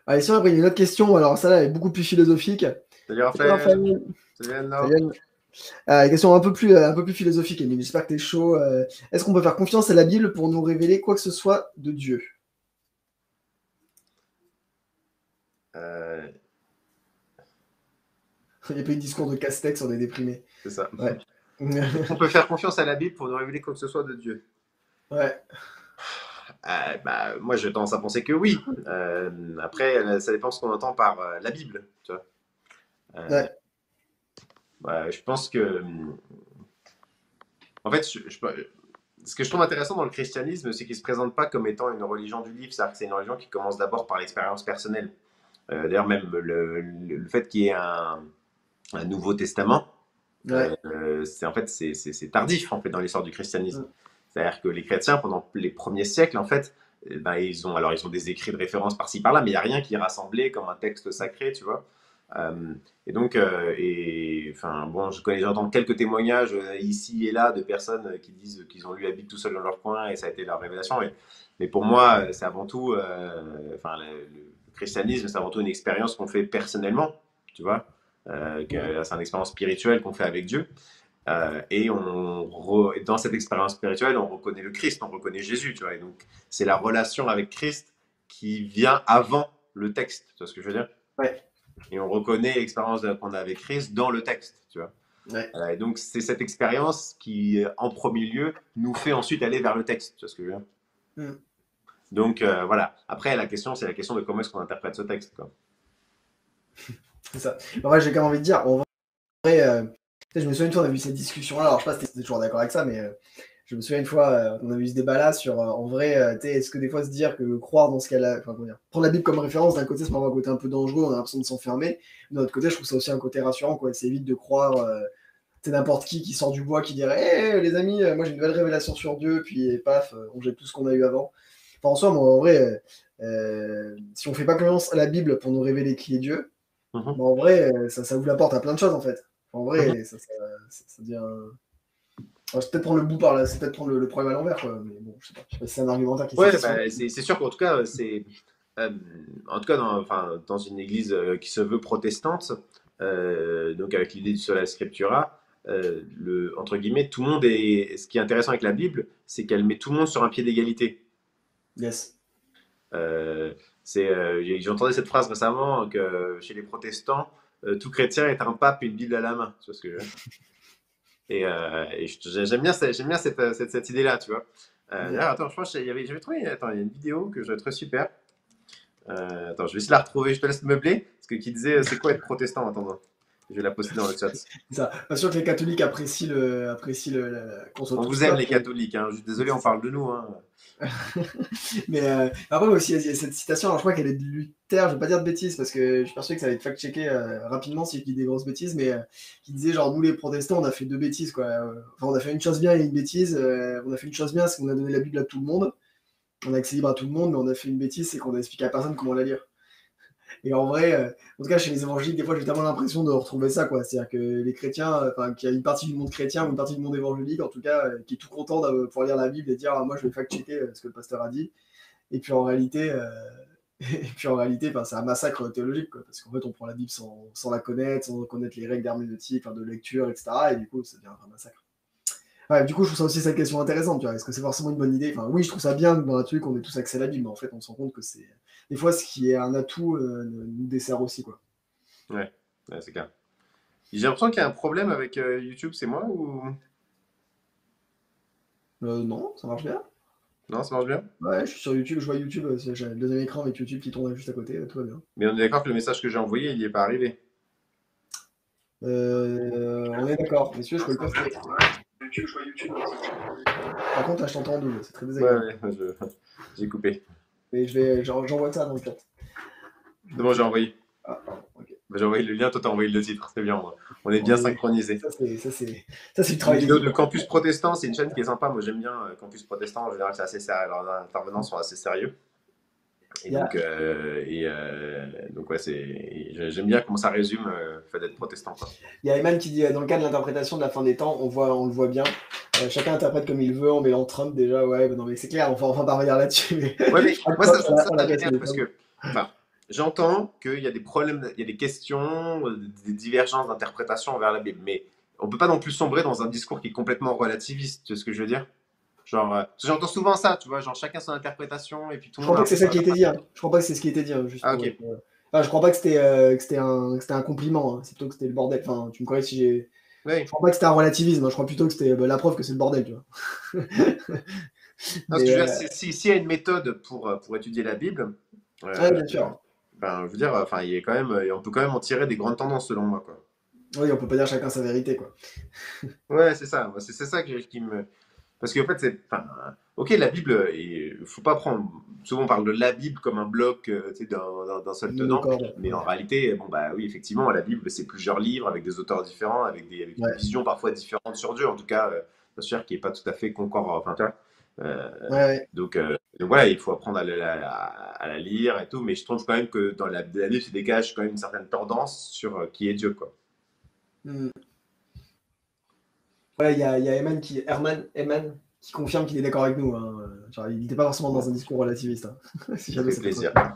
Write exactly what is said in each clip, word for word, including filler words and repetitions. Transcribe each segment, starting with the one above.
Allez, sinon, après, il y a une autre question. Alors, ça, là, elle est beaucoup plus philosophique. Salut Salut Raphaël. Raphaël. Salut Anna. Salut Anne. Euh, question un peu plus, euh, un peu plus philosophique, Émile. J'espère que t'es chaud. Euh, Est-ce qu'on peut faire confiance à la Bible pour nous révéler quoi que ce soit de Dieu? Euh, Il n'y a pas eu de discours de Castex, on est déprimé. c'est ça. Ouais. Est-ce qu'on peut faire confiance à la Bible pour nous révéler quoi que ce soit de Dieu? Ouais. Euh, bah, moi, j'ai tendance à penser que oui. Euh, après, ça dépend ce qu'on entend par euh, la Bible. Tu vois. Euh, Ouais. ouais, je pense que. En fait, je, je, ce que je trouve intéressant dans le christianisme, c'est qu'il ne se présente pas comme étant une religion du livre. C'est-à-dire que c'est une religion qui commence d'abord par l'expérience personnelle. Euh, D'ailleurs, même le, le, le fait qu'il y ait un, un Nouveau Testament, Ouais. euh, c'est en fait c'est c'est tardif en fait dans l'histoire du christianisme. Mm. C'est-à-dire que les chrétiens pendant les premiers siècles en fait, eh ben, ils ont alors ils ont des écrits de référence par-ci par-là, mais il y a rien qui est rassemblé comme un texte sacré, tu vois. Euh, et donc euh, et enfin bon, je connais j'entends quelques témoignages euh, ici et là de personnes qui disent qu'ils ont lu la Bible tout seul dans leur coin et ça a été leur révélation. Mais, mais pour moi, c'est avant tout, euh, enfin le, le christianisme, c'est avant tout une expérience qu'on fait personnellement, tu vois. Euh, Ouais. c'est une expérience spirituelle qu'on fait avec Dieu. Euh, et on re, dans cette expérience spirituelle, on reconnaît le Christ, on reconnaît Jésus, tu vois. Et donc, c'est la relation avec Christ qui vient avant le texte, tu vois ce que je veux dire? Ouais. Et on reconnaît l'expérience qu'on a avec Christ dans le texte, tu vois. Ouais. Euh, et donc, c'est cette expérience qui, en premier lieu, nous fait ensuite aller vers le texte, tu vois ce que je veux dire? Mm. Donc, euh, voilà. Après, la question, c'est la question de comment est-ce qu'on interprète ce texte, quoi. C'est ça. En vrai, j'ai quand même envie de dire, en vrai, euh, je me souviens une fois, on a vu cette discussion-là. Alors, je sais pas si t'es toujours d'accord avec ça, mais euh, je me souviens une fois, euh, on a eu ce débat-là sur, euh, en vrai, euh, est-ce que des fois se dire que croire dans ce qu'elle a, enfin, comment dire, prendre la Bible comme référence, d'un côté, ça peut avoir un côté un peu dangereux, on a l'impression de s'enfermer. De l'autre côté, je trouve ça aussi un côté rassurant, quoi. C'est évite de croire, euh, c'est n'importe qui qui sort du bois qui dirait, hé, les amis, euh, moi j'ai une nouvelle révélation sur Dieu, puis et paf, euh, on jette tout ce qu'on a eu avant. Enfin, en soi, moi, en vrai, euh, euh, si on fait pas confiance à la Bible pour nous révéler qui est Dieu, Mhm. bah, en vrai, euh, ça, ça ouvre la porte à plein de choses, en fait. En Mhm. vrai, ça, ça, ça, ça devient. Enfin, c'est peut-être prendre le bout par là, c'est peut-être prendre le, le problème à l'envers, quoi. Mais bon, je sais pas, je sais pas si c'est un argumentaire qui est Ouais, satisfaisant. bah, c'est c'est sûr qu'en tout cas, c'est euh, en tout cas dans, enfin, dans une église euh, qui se veut protestante, euh, donc avec l'idée du sola scriptura, euh, le, entre guillemets, tout le monde est. Ce qui est intéressant avec la Bible, c'est qu'elle met tout le monde sur un pied d'égalité. Yes. Euh, c'est, euh, j'ai j'ai entendu cette phrase récemment que chez les protestants, euh, tout chrétien est un pape et une Bible à la main. Tu vois ce que je veux dire. Et, euh, et je- j'aime bien, cette- j'aime bien cette, cette, cette idée-là, tu vois. Euh, Yeah. d'ailleurs, attends, je pense qu'il y avait, j'avais trouvé, attends, il y a une vidéo que je trouve super. Euh, attends, je vais essayer de la retrouver. Je te laisse meubler. Parce que qui disait, c'est quoi être protestant? Attends, je vais la poster dans le chat. C'est ça. Pas sûr que les catholiques apprécient, le, apprécient le, la- qu'on soit On tous vous aime, les peuple. catholiques. Hein. Je suis désolé, C'est on ça. parle de nous. Hein. Mais euh, après aussi, il y a cette citation, alors je crois qu'elle est de Luther, je vais pas dire de bêtises parce que je suis persuadé que ça va être fact-checké euh, rapidement si je dis des grosses bêtises, mais euh, qui disait genre nous les protestants on a fait deux bêtises quoi. Euh, Enfin on a fait une chose bien et une bêtise. Euh, on a fait une chose bien c'est qu'on a donné la Bible à tout le monde, on a accès libre à tout le monde, mais on a fait une bêtise c'est qu'on a expliqué à personne comment la lire. Et en vrai, euh, en tout cas chez les évangéliques, des fois j'ai tellement l'impression de retrouver ça quoi. C'est-à-dire que les chrétiens, euh, enfin qu'il y a une partie du monde chrétien ou une partie du monde évangélique en tout cas, euh, qui est tout content de pouvoir lire la Bible et dire ah, moi je vais fact-checker euh, ce que le pasteur a dit. Et puis en réalité, euh, et puis en réalité, ben, c'est un massacre théologique, quoi, parce qu'en fait, on prend la Bible sans, sans la connaître, sans connaître les règles d'herméneutique, enfin, de lecture, et cetera. Et du coup, ça devient un vrai massacre. Ouais, du coup, je trouve ça aussi cette question intéressante, tu vois. Est-ce que c'est forcément une bonne idée? Enfin, oui, je trouve ça bien dans un truc qu'on ait tous accès à la Bible, mais en fait, on se rend compte que c'est des fois ce qui est un atout euh, nous dessert aussi, quoi. Ouais, ouais c'est clair. J'ai l'impression qu'il y a un problème avec euh, YouTube, c'est moi ou. Euh, non, ça marche bien. Non, ça marche bien? Ouais, je suis sur YouTube, je vois YouTube, euh, j'ai le deuxième écran avec YouTube qui tourne juste à côté, tout va bien. Mais on est d'accord que le message que j'ai envoyé, il n'y est pas arrivé. Euh, on est d'accord, messieurs, je peux le poster. Par contre, là, je t'entends en double, c'est très Ouais, désagréable. ouais, je- j'ai coupé. Mais je vais, j'en- j'envoie ça dans le chat. C'est bon, j'ai envoyé. Ah, pardon, ok. Bah, j'ai envoyé le lien, toi t'as envoyé le titre. C'est bien, on on est On bien est... synchronisés. Ça, c'est, ça, c'est, ça, c'est le Une travail vidéo d'équipe. de Campus Protestant, c'est une chaîne qui est sympa. Moi j'aime bien euh, Campus Protestant. En général, c'est assez sérieux. Leurs intervenants sont assez sérieux. Et Il y a, donc, euh, et, euh, donc ouais, c'est, j'aime bien comment ça résume euh, le fait d'être protestant. Quoi. il y a Eman qui dit, euh, dans le cas de l'interprétation de la fin des temps, on, voit, on le voit bien. Euh, chacun interprète comme il veut, en mêlant Trump déjà, ouais, bah non mais c'est clair, on va enfin pas revenir là-dessus. Mais Ouais, je mais crois que moi Trump, ça, ça, ça, on ça l'a cassé m'énerve les parce Trump. que, enfin, j'entends qu'il y a des problèmes, il y a des questions, euh, des divergences d'interprétation envers la Bible, mais on peut pas non plus sombrer dans un discours qui est complètement relativiste, tu vois ce que je veux dire? Genre, euh, parce que j'entends souvent ça, tu vois, genre chacun son interprétation et puis tout Je le crois monde a pas un que c'est peu ça sa... qui a été dit, hein. Je crois pas que c'est ce qui a été dit, hein, juste Ah pour ok, être, euh, enfin, je crois pas que c'était euh, que c'était un, que c'était un compliment, hein. C'est plutôt que c'était le bordel. Enfin, tu me corriges si j'ai. Je oui. crois pas que c'était un relativisme, hein. Je crois plutôt que c'était bah, la preuve que c'est le bordel, tu vois. Non, ce que Mais je veux dire, euh, c'est si- s'il y a une méthode pour, euh, pour étudier la Bible, ouais, euh, bien sûr. ben, je veux dire, enfin, il est quand même, euh, on peut quand même en tirer des grandes tendances selon moi, quoi. Oui, on peut pas dire chacun sa vérité, quoi. Ouais, c'est ça, moi, c'est c'est ça que- qui me... Parce qu'en fait, c'est... Enfin, ok, la Bible, il faut pas prendre... Souvent, on parle de la Bible comme un bloc euh, tu sais, d'un d'un- d'un seul tenant, Monocorde. mais en Ouais. réalité, bon, bah oui, effectivement, la Bible, c'est plusieurs livres avec des auteurs différents, avec, des, avec une Ouais. vision parfois différente sur Dieu, en tout cas, euh, bien sûr, qui n'est pas tout à fait concordant. Enfin, tu vois, euh, Ouais, ouais. donc, euh, donc voilà, il faut apprendre à la, à- à la lire et tout, mais je trouve quand même que dans la, la Bible se dégage quand même une certaine tendance sur euh, qui est Dieu, quoi. Hmm. Ouais, il y a, il y a Eman qui, Herman, Eman, qui confirme qu'il est d'accord avec nous, hein. Genre, il n'était pas forcément dans Bon, un discours relativiste, hein. Si ça jamais fait ça peut te plaisir. rassurer.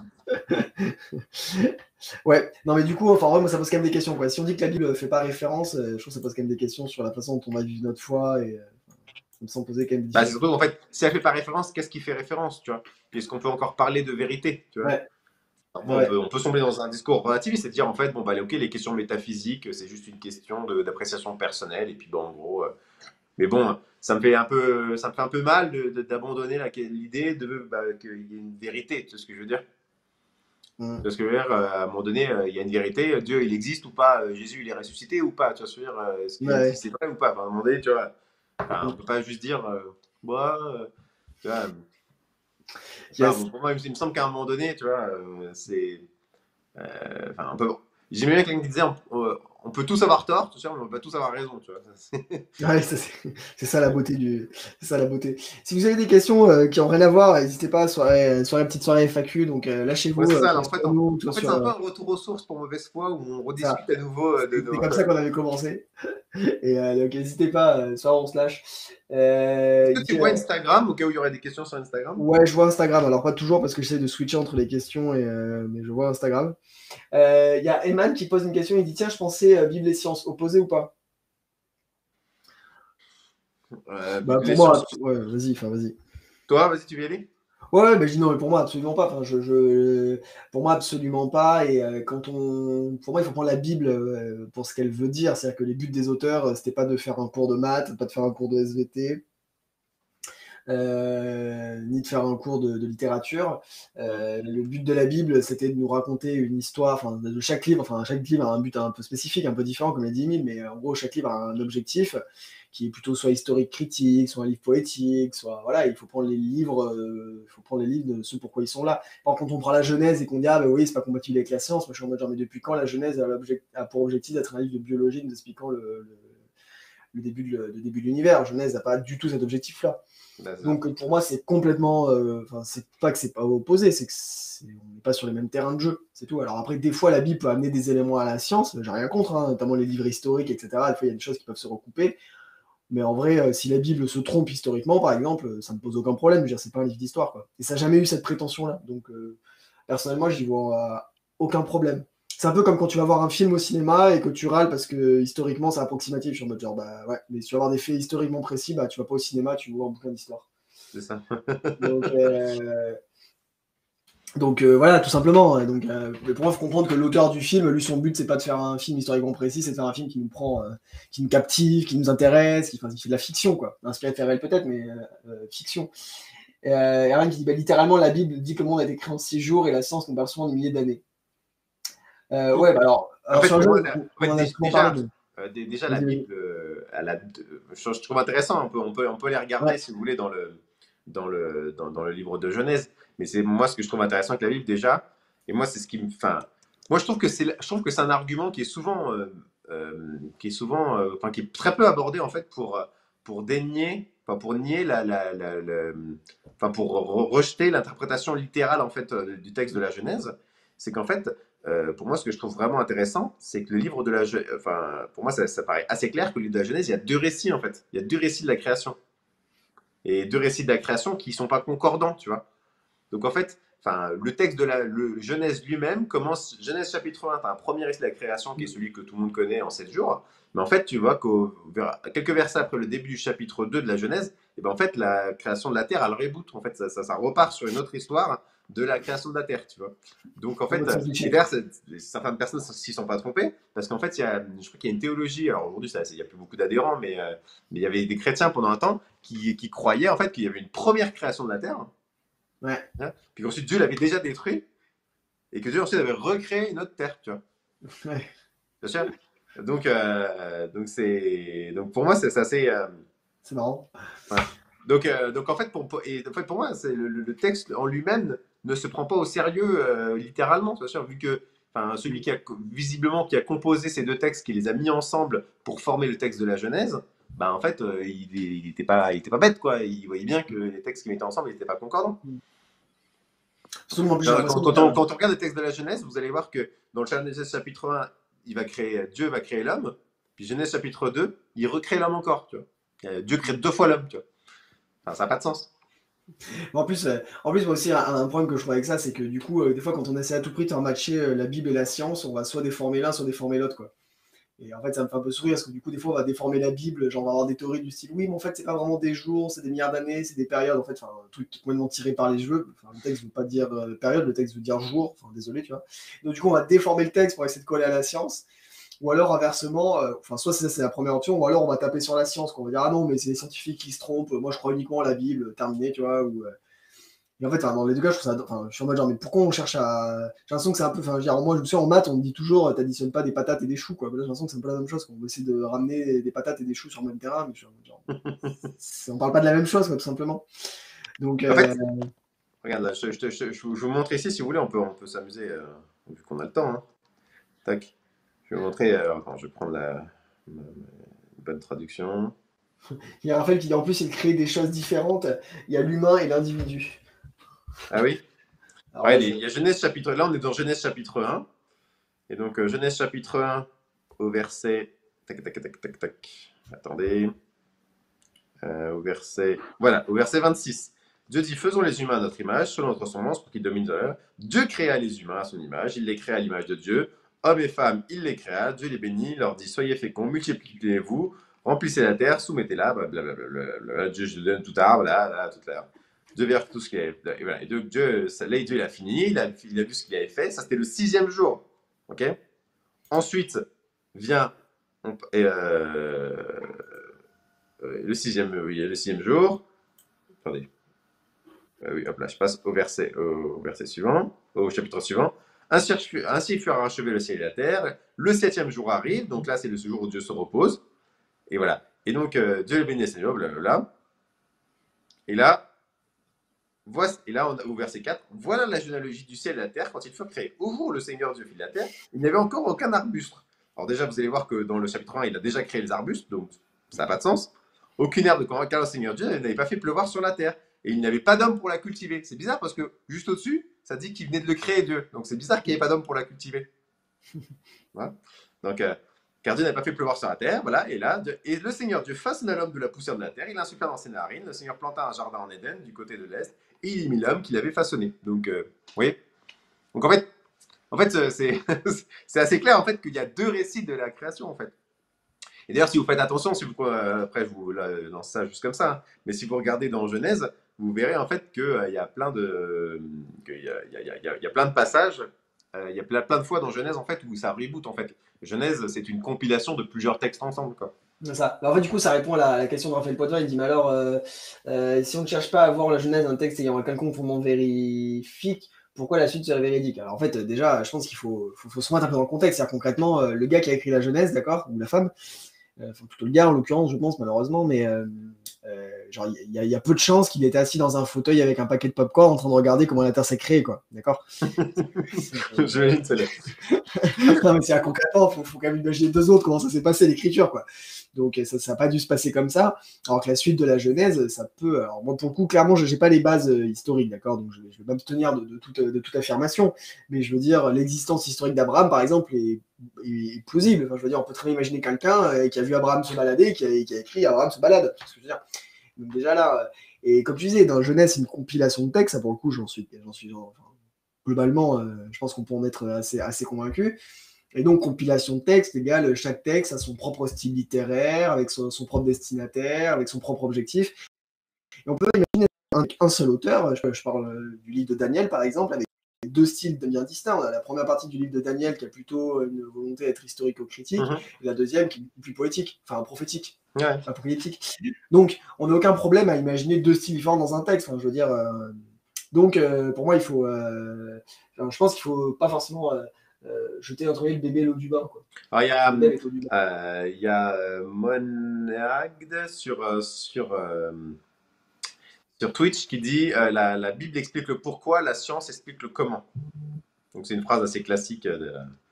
Ouais, non mais du coup, enfin, ouais, moi ça pose quand même des questions, quoi. Si on dit que la Bible fait pas référence, euh, je trouve que ça pose quand même des questions sur la façon dont on va vivre notre foi et euh, ça me semble poser quand même des Bah, c'est difficultés. surtout, en fait, si elle fait pas référence, qu'est-ce qui fait référence, tu vois? Puisqu'on peut encore parler de vérité, tu vois? Ouais, Alors bon, on ouais, peut, on peut sombrer dans un discours relativiste et dire, en fait, bon, bah, ok, les questions métaphysiques, c'est juste une question de- d'appréciation personnelle, et puis, bon, en gros, euh, mais bon, ça me fait un peu, ça me fait un peu mal de- de- d'abandonner la- l'idée de, bah, qu'il y ait une vérité, tu sais ce que je veux dire? mm, Parce que, je veux dire, euh, à un moment donné, euh, il y a une vérité, Dieu, il existe ou pas, euh, Jésus, il est ressuscité ou pas, tu vois ce que je veux dire? Euh, Est-ce qu'il a dit ouais, c'est vrai ou pas? Enfin, à un moment donné, tu vois, enfin, on mm. peut pas juste dire, euh, bah, euh, tu vois, enfin, Yes. bon, pour moi, il me semble qu'à un moment donné, tu vois, euh, c'est. euh, Enfin, on peut. J'aimais bien quelqu'un qui disait on, on- on peut tous avoir tort, tu sais, mais on peut pas tous avoir raison, tu vois. Ouais, ça, c'est c'est ça la beauté du, c'est ça la beauté. Si vous avez des questions euh, qui ont rien à voir, n'hésitez pas, soirée, soirée, petite soirée F A Q, donc euh, Ouais, lâchez-vous, c'est euh, ça. soit Alors, en sur fait, on- nous, soit en fait, sur c'est un euh, peu un retour aux sources pour mauvaise foi où on ça. rediscute à nouveau euh, de C'est c'est nos. comme ça qu'on avait commencé. Et euh, donc n'hésitez pas, euh, soit on se lâche. Euh, Est-ce que tu que- vois Instagram au cas où il y aurait des questions sur Instagram? ouais, je vois Instagram. Alors pas toujours parce que j'essaie de switcher entre les questions, et, euh, mais je vois Instagram. Il y a Eman qui pose une question. Il dit tiens, je pensais euh, Bible et sciences opposées ou pas? Euh, Bah les pour moi, sciences. abs- ouais, vas-y, enfin vas-y. Toi, vas-y, tu veux y aller? Ouais, ouais, mais je dis non, mais pour moi absolument pas. Enfin, je, je, pour moi absolument pas. Et euh, quand on, pour moi, il faut prendre la Bible euh, pour ce qu'elle veut dire. C'est-à-dire que les buts des auteurs, euh, c'était pas de faire un cours de maths, pas de faire un cours de S V T. Euh, ni de faire un cours de, de littérature. Mm. Euh, le but de la Bible, c'était de nous raconter une histoire, enfin de chaque livre, enfin chaque livre a un but un peu spécifique, un peu différent comme les dix mille, mais en gros chaque livre a un objectif qui est plutôt soit historique critique, soit un livre poétique, soit voilà, il faut prendre les livres, euh, il faut prendre les livres de ce pourquoi ils sont là. Par contre, quand on prend la Genèse et qu'on dit ah ben oui c'est pas compatible avec la science, moi je suis en mode genre mais depuis quand la Genèse a, a pour objectif d'être un livre de biologie nous expliquant le, le, le début de, le début de l'univers. Genèse n'a pas du tout cet objectif-là. Bah, c'est ça. Donc pour moi, c'est complètement. euh, Enfin, c'est pas que c'est pas opposé, c'est que c'est- on n'est pas sur les mêmes terrains de jeu, c'est tout. Alors après, des fois, la Bible peut amener des éléments à la science, j'ai rien contre, hein, notamment les livres historiques, et cetera. Des fois, il y a des choses qui peuvent se recouper. Mais en vrai, euh, si la Bible se trompe historiquement, par exemple, euh, ça me pose aucun problème. Je veux dire, c'est pas un livre d'histoire, quoi. Et ça n'a jamais eu cette prétention-là. Donc, euh, personnellement, j'y vois euh, aucun problème. C'est un peu comme quand tu vas voir un film au cinéma et que tu râles parce que historiquement c'est approximatif. Je suis en mode genre, bah ouais, mais si tu vas avoir des faits historiquement précis, bah tu vas pas au cinéma, tu vois un bouquin d'histoire. C'est ça. Donc, euh, donc euh, voilà, tout simplement. Donc, euh, mais pour moi, il faut comprendre que l'auteur du film, lui, son but, c'est pas de faire un film historiquement précis, c'est de faire un film qui nous prend, euh, qui nous captive, qui nous intéresse, qui, enfin, qui fait de la fiction, quoi. Inspiré de Ferrel peut-être, mais euh, euh, fiction. Et euh, y a rien qui dit, bah, littéralement, la Bible dit que le monde a été créé en six jours et la science nous parle souvent de milliers d'années. Euh, ouais, bah alors, En alors fait, sur le pour jeu, moi, on, en fait, on en a dé- souvent parlé. déjà, Mais... euh, dé- déjà la Vas-y, vas-y. Bible, euh, elle a, de- je, je trouve intéressant. On peut, on peut, on peut les regarder Ouais, si vous voulez dans le, dans le, dans, dans le livre de Genèse. Mais c'est moi ce que je trouve intéressant avec la Bible déjà. Et moi, c'est ce qui me, enfin, moi je trouve que c'est, je trouve que c'est un argument qui est souvent, euh, euh, qui est souvent, euh, enfin, qui est très peu abordé en fait pour, euh, pour dénier, enfin, pour nier la, la, la- la- enfin, pour re- rejeter l'interprétation littérale en fait euh, du texte de la Genèse. C'est qu'en fait, euh, pour moi, ce que je trouve vraiment intéressant, c'est que le livre de la Genèse, enfin, pour moi, ça, ça paraît assez clair que le livre de la Genèse, il y a deux récits en fait. Il y a deux récits de la création. Et deux récits de la création qui ne sont pas concordants, tu vois. Donc en fait, enfin, le texte de la le Genèse lui-même commence, Genèse chapitre un, tu as un premier récit de la création qui est celui que tout le monde connaît en sept jours. Mais en fait, tu vois qu'au quelques versets après le début du chapitre deux de la Genèse, et ben en fait, la création de la terre, elle reboot. En fait, ça, ça, ça repart sur une autre histoire de la création de la terre, tu vois. Donc, en fait, et d'ailleurs, certaines personnes s'y sont pas trompées, parce qu'en fait, il y a, je crois qu'il y a une théologie, alors aujourd'hui, il n'y a plus beaucoup d'adhérents, mais, euh, mais il y avait des chrétiens pendant un temps qui, qui croyaient, en fait, qu'il y avait une première création de la terre, Ouais. hein, puis ensuite Dieu l'avait déjà détruit, et que Dieu ensuite avait recréé une autre terre, tu vois. Ouais. Bien sûr. Donc, euh, donc, c'est, donc pour moi, c'est assez... Euh, c'est marrant. Ouais. Donc, euh, donc en fait, pour, et, en fait, pour moi, c'est le, le texte en lui-même ne se prend pas au sérieux euh, littéralement, bien sûr, vu que celui qui a visiblement qui a composé ces deux textes, qui les a mis ensemble pour former le texte de la Genèse, bah, en fait, euh, il n'était pas, il était pas bête, quoi. Il voyait bien que les textes qu'il mettait ensemble n'étaient pas concordants. Surtout, plus, quand, quand, quand, on, quand on regarde le texte de la Genèse, vous allez voir que dans le Genèse chapitre un, il va créer, Dieu va créer l'homme, puis Genèse chapitre deux, il recrée l'homme encore, tu vois. Dieu crée deux fois l'homme, tu vois. Enfin, ça n'a pas de sens. En plus, euh, en plus, moi aussi, un, un problème que je trouve avec ça, c'est que du coup, euh, des fois, quand on essaie à tout prix de faire matcher euh, la Bible et la science, on va soit déformer l'un, soit déformer l'autre, quoi. Et en fait, ça me fait un peu sourire, parce que du coup, des fois, on va déformer la Bible, genre, on va avoir des théories du style, oui, mais en fait, c'est pas vraiment des jours, c'est des milliards d'années, c'est des périodes, en fait, enfin, un truc complètement tiré par les cheveux. Enfin, le texte veut pas dire euh, période, le texte veut dire jour, enfin, désolé, tu vois. Donc, du coup, on va déformer le texte pour essayer de coller à la science. Ou alors, inversement, euh, enfin, soit c'est ça, c'est la première option, ou alors on va taper sur la science, quoi. On va dire, ah non, mais c'est les scientifiques qui se trompent, moi je crois uniquement à la Bible, terminé, tu vois. Ou, euh... Et en fait, enfin, dans les deux cas, je trouve ça. Enfin, je suis en mode genre, mais pourquoi on cherche à. J'ai l'impression que c'est un peu. Enfin, je veux dire, moi, je me souviens en maths, on me dit toujours, t'additionnes pas des patates et des choux, quoi. Là, j'ai l'impression que c'est un peu la même chose, qu'on veut essayer de ramener des patates et des choux sur le même terrain, mais je suis en mode genre. On parle pas de la même chose, quoi, tout simplement. Donc. En fait, euh... regarde, là, je, je, je, je, je vous montre ici, si vous voulez, on peut, on peut s'amuser, euh, vu qu'on a le temps. Hein. Tac. Je vais vous montrer. Euh, attends, je vais prendre la, la, la bonne traduction. Il y a Raphaël qui dit en plus, il crée des choses différentes. Il y a l'humain et l'individu. Ah oui. Alors, ouais, il y a Genèse chapitre. Là, on est dans Genèse chapitre un. Et donc, euh, Genèse chapitre un, au verset. Tac, tac, tac, tac, tac. Attendez. Euh, au verset. Voilà, au verset vingt-six. Dieu dit, faisons les humains à notre image, selon notre ressemblance, pour qu'ils dominent sur l'heure. Dieu créa les humains à son image, il les créa à l'image de Dieu. Hommes et femmes, il les créa. Dieu les bénit, leur dit, soyez féconds, multipliez-vous, remplissez la terre, soumettez-la, blablabla. Dieu, je donne tout arbre, là, là, toute l'herbe. Dieu verra tout ce qu'il avait. Et voilà. Et donc, Dieu, ça, là, Dieu, il a fini, il a, il a vu ce qu'il avait fait. Ça, c'était le sixième jour. Ok. Ensuite, vient. On, et, euh, le sixième, oui, le sixième jour. Attendez. Euh, oui, hop là, je passe au verset, au, au verset suivant, au chapitre suivant. Ainsi, ainsi furent achevés le ciel et la terre. Le septième jour arrive, donc là, c'est le jour où Dieu se repose. Et voilà. Et donc, euh, Dieu le bénit, Seigneur, blablabla. Et là, voici, et là, on a, au verset quatre, voilà la généalogie du ciel et de la terre quand ils furent créés. Au jour où le Seigneur Dieu fit la terre, il n'y avait encore aucun arbuste. Alors déjà, vous allez voir que dans le chapitre un, il a déjà créé les arbustes, donc ça n'a pas de sens. Aucune herbe, car le Seigneur Dieu n'avait pas fait pleuvoir sur la terre. Et il n'y avait pas d'homme pour la cultiver. C'est bizarre parce que juste au-dessus, ça dit qu'il venait de le créer, Dieu. Donc c'est bizarre qu'il n'y ait pas d'homme pour la cultiver. Voilà. Donc, euh, car Dieu n'avait pas fait pleuvoir sur la terre, voilà. Et là, Dieu, et le Seigneur Dieu façonna l'homme de la poussière de la terre, il insuffla dans ses narines. Le Seigneur planta un jardin en Éden, du côté de l'est, et il y mit l'homme qu'il avait façonné. Donc, euh, vous voyez. Donc en fait, en fait, c'est c'est assez clair en fait qu'il y a deux récits de la création en fait. Et d'ailleurs, si vous faites attention, si vous, euh, après je vous lance ça juste comme ça, hein, mais si vous regardez dans Genèse, vous verrez en fait qu'il euh, y a plein de, qu'il y a, il y a, il y a, il y a plein de passages, euh, il y a plein, plein de fois dans Genèse en fait où ça reboot en fait. Genèse, c'est une compilation de plusieurs textes ensemble, quoi. C'est ça. Alors, en fait, du coup, ça répond à la, à la question de Raphaël Poitvin. Il dit, mais alors, euh, euh, si on ne cherche pas à voir la Genèse d'un texte ayant un quelconque fondement vérifique, pourquoi la suite serait véridique? Alors, en fait, déjà, je pense qu'il faut, faut, faut se remettre un peu dans le contexte. C'est-à-dire, concrètement, euh, le gars qui a écrit la Genèse, d'accord, ou la femme, euh, enfin, plutôt le gars en l'occurrence, je pense, malheureusement, mais euh, euh, genre, il y, y, a peu de chances qu'il était assis dans un fauteuil avec un paquet de popcorn en train de regarder comment la Terre s'est créée, quoi. D'accord? Je vais te le Non, mais c'est concrètement, il faut, faut quand même imaginer deux autres comment ça s'est passé l'écriture, quoi. Donc ça n'a pas dû se passer comme ça. Alors que la suite de la Genèse, ça peut. Alors moi, pour le coup, clairement, je n'ai pas les bases euh, historiques, d'accord. Donc je ne vais pas me tenir de, de, toute, de toute affirmation. Mais je veux dire, l'existence historique d'Abraham, par exemple, est, est, est plausible. Enfin, je veux dire, on peut très bien imaginer quelqu'un euh, qui a vu Abraham se balader, qui a, qui a écrit Abraham se balade. C'est ce que je veux dire. Donc déjà là, euh, et comme tu disais, dans Genèse, c'est une compilation de textes. Ça, pour le coup, j'en suis, j'en suis, enfin, globalement, euh, je pense qu'on peut en être assez, assez convaincu. Et donc, compilation de texte égale chaque texte a son propre style littéraire, avec son, son propre destinataire, avec son propre objectif. Et on peut imaginer un, un seul auteur, je, je parle du livre de Daniel par exemple, avec deux styles bien distincts. On a la première partie du livre de Daniel qui a plutôt une volonté d'être historico-critique, Mhm. et la deuxième qui est beaucoup plus poétique, enfin prophétique, Ouais. apocalyptique. Donc, on n'a aucun problème à imaginer deux styles différents dans un texte. Enfin, je veux dire, euh, donc euh, pour moi, il faut, euh, enfin, je pense qu'il faut pas forcément euh, euh, jeter entre le bébé et l'eau du bain, quoi. Alors, il y a, Le bébé avec l'eau du bain. euh, il y a euh, Monagd sur, euh, sur, euh, sur Twitch qui dit euh, la, la Bible explique le pourquoi, la science explique le comment. Donc c'est une phrase assez classique. De...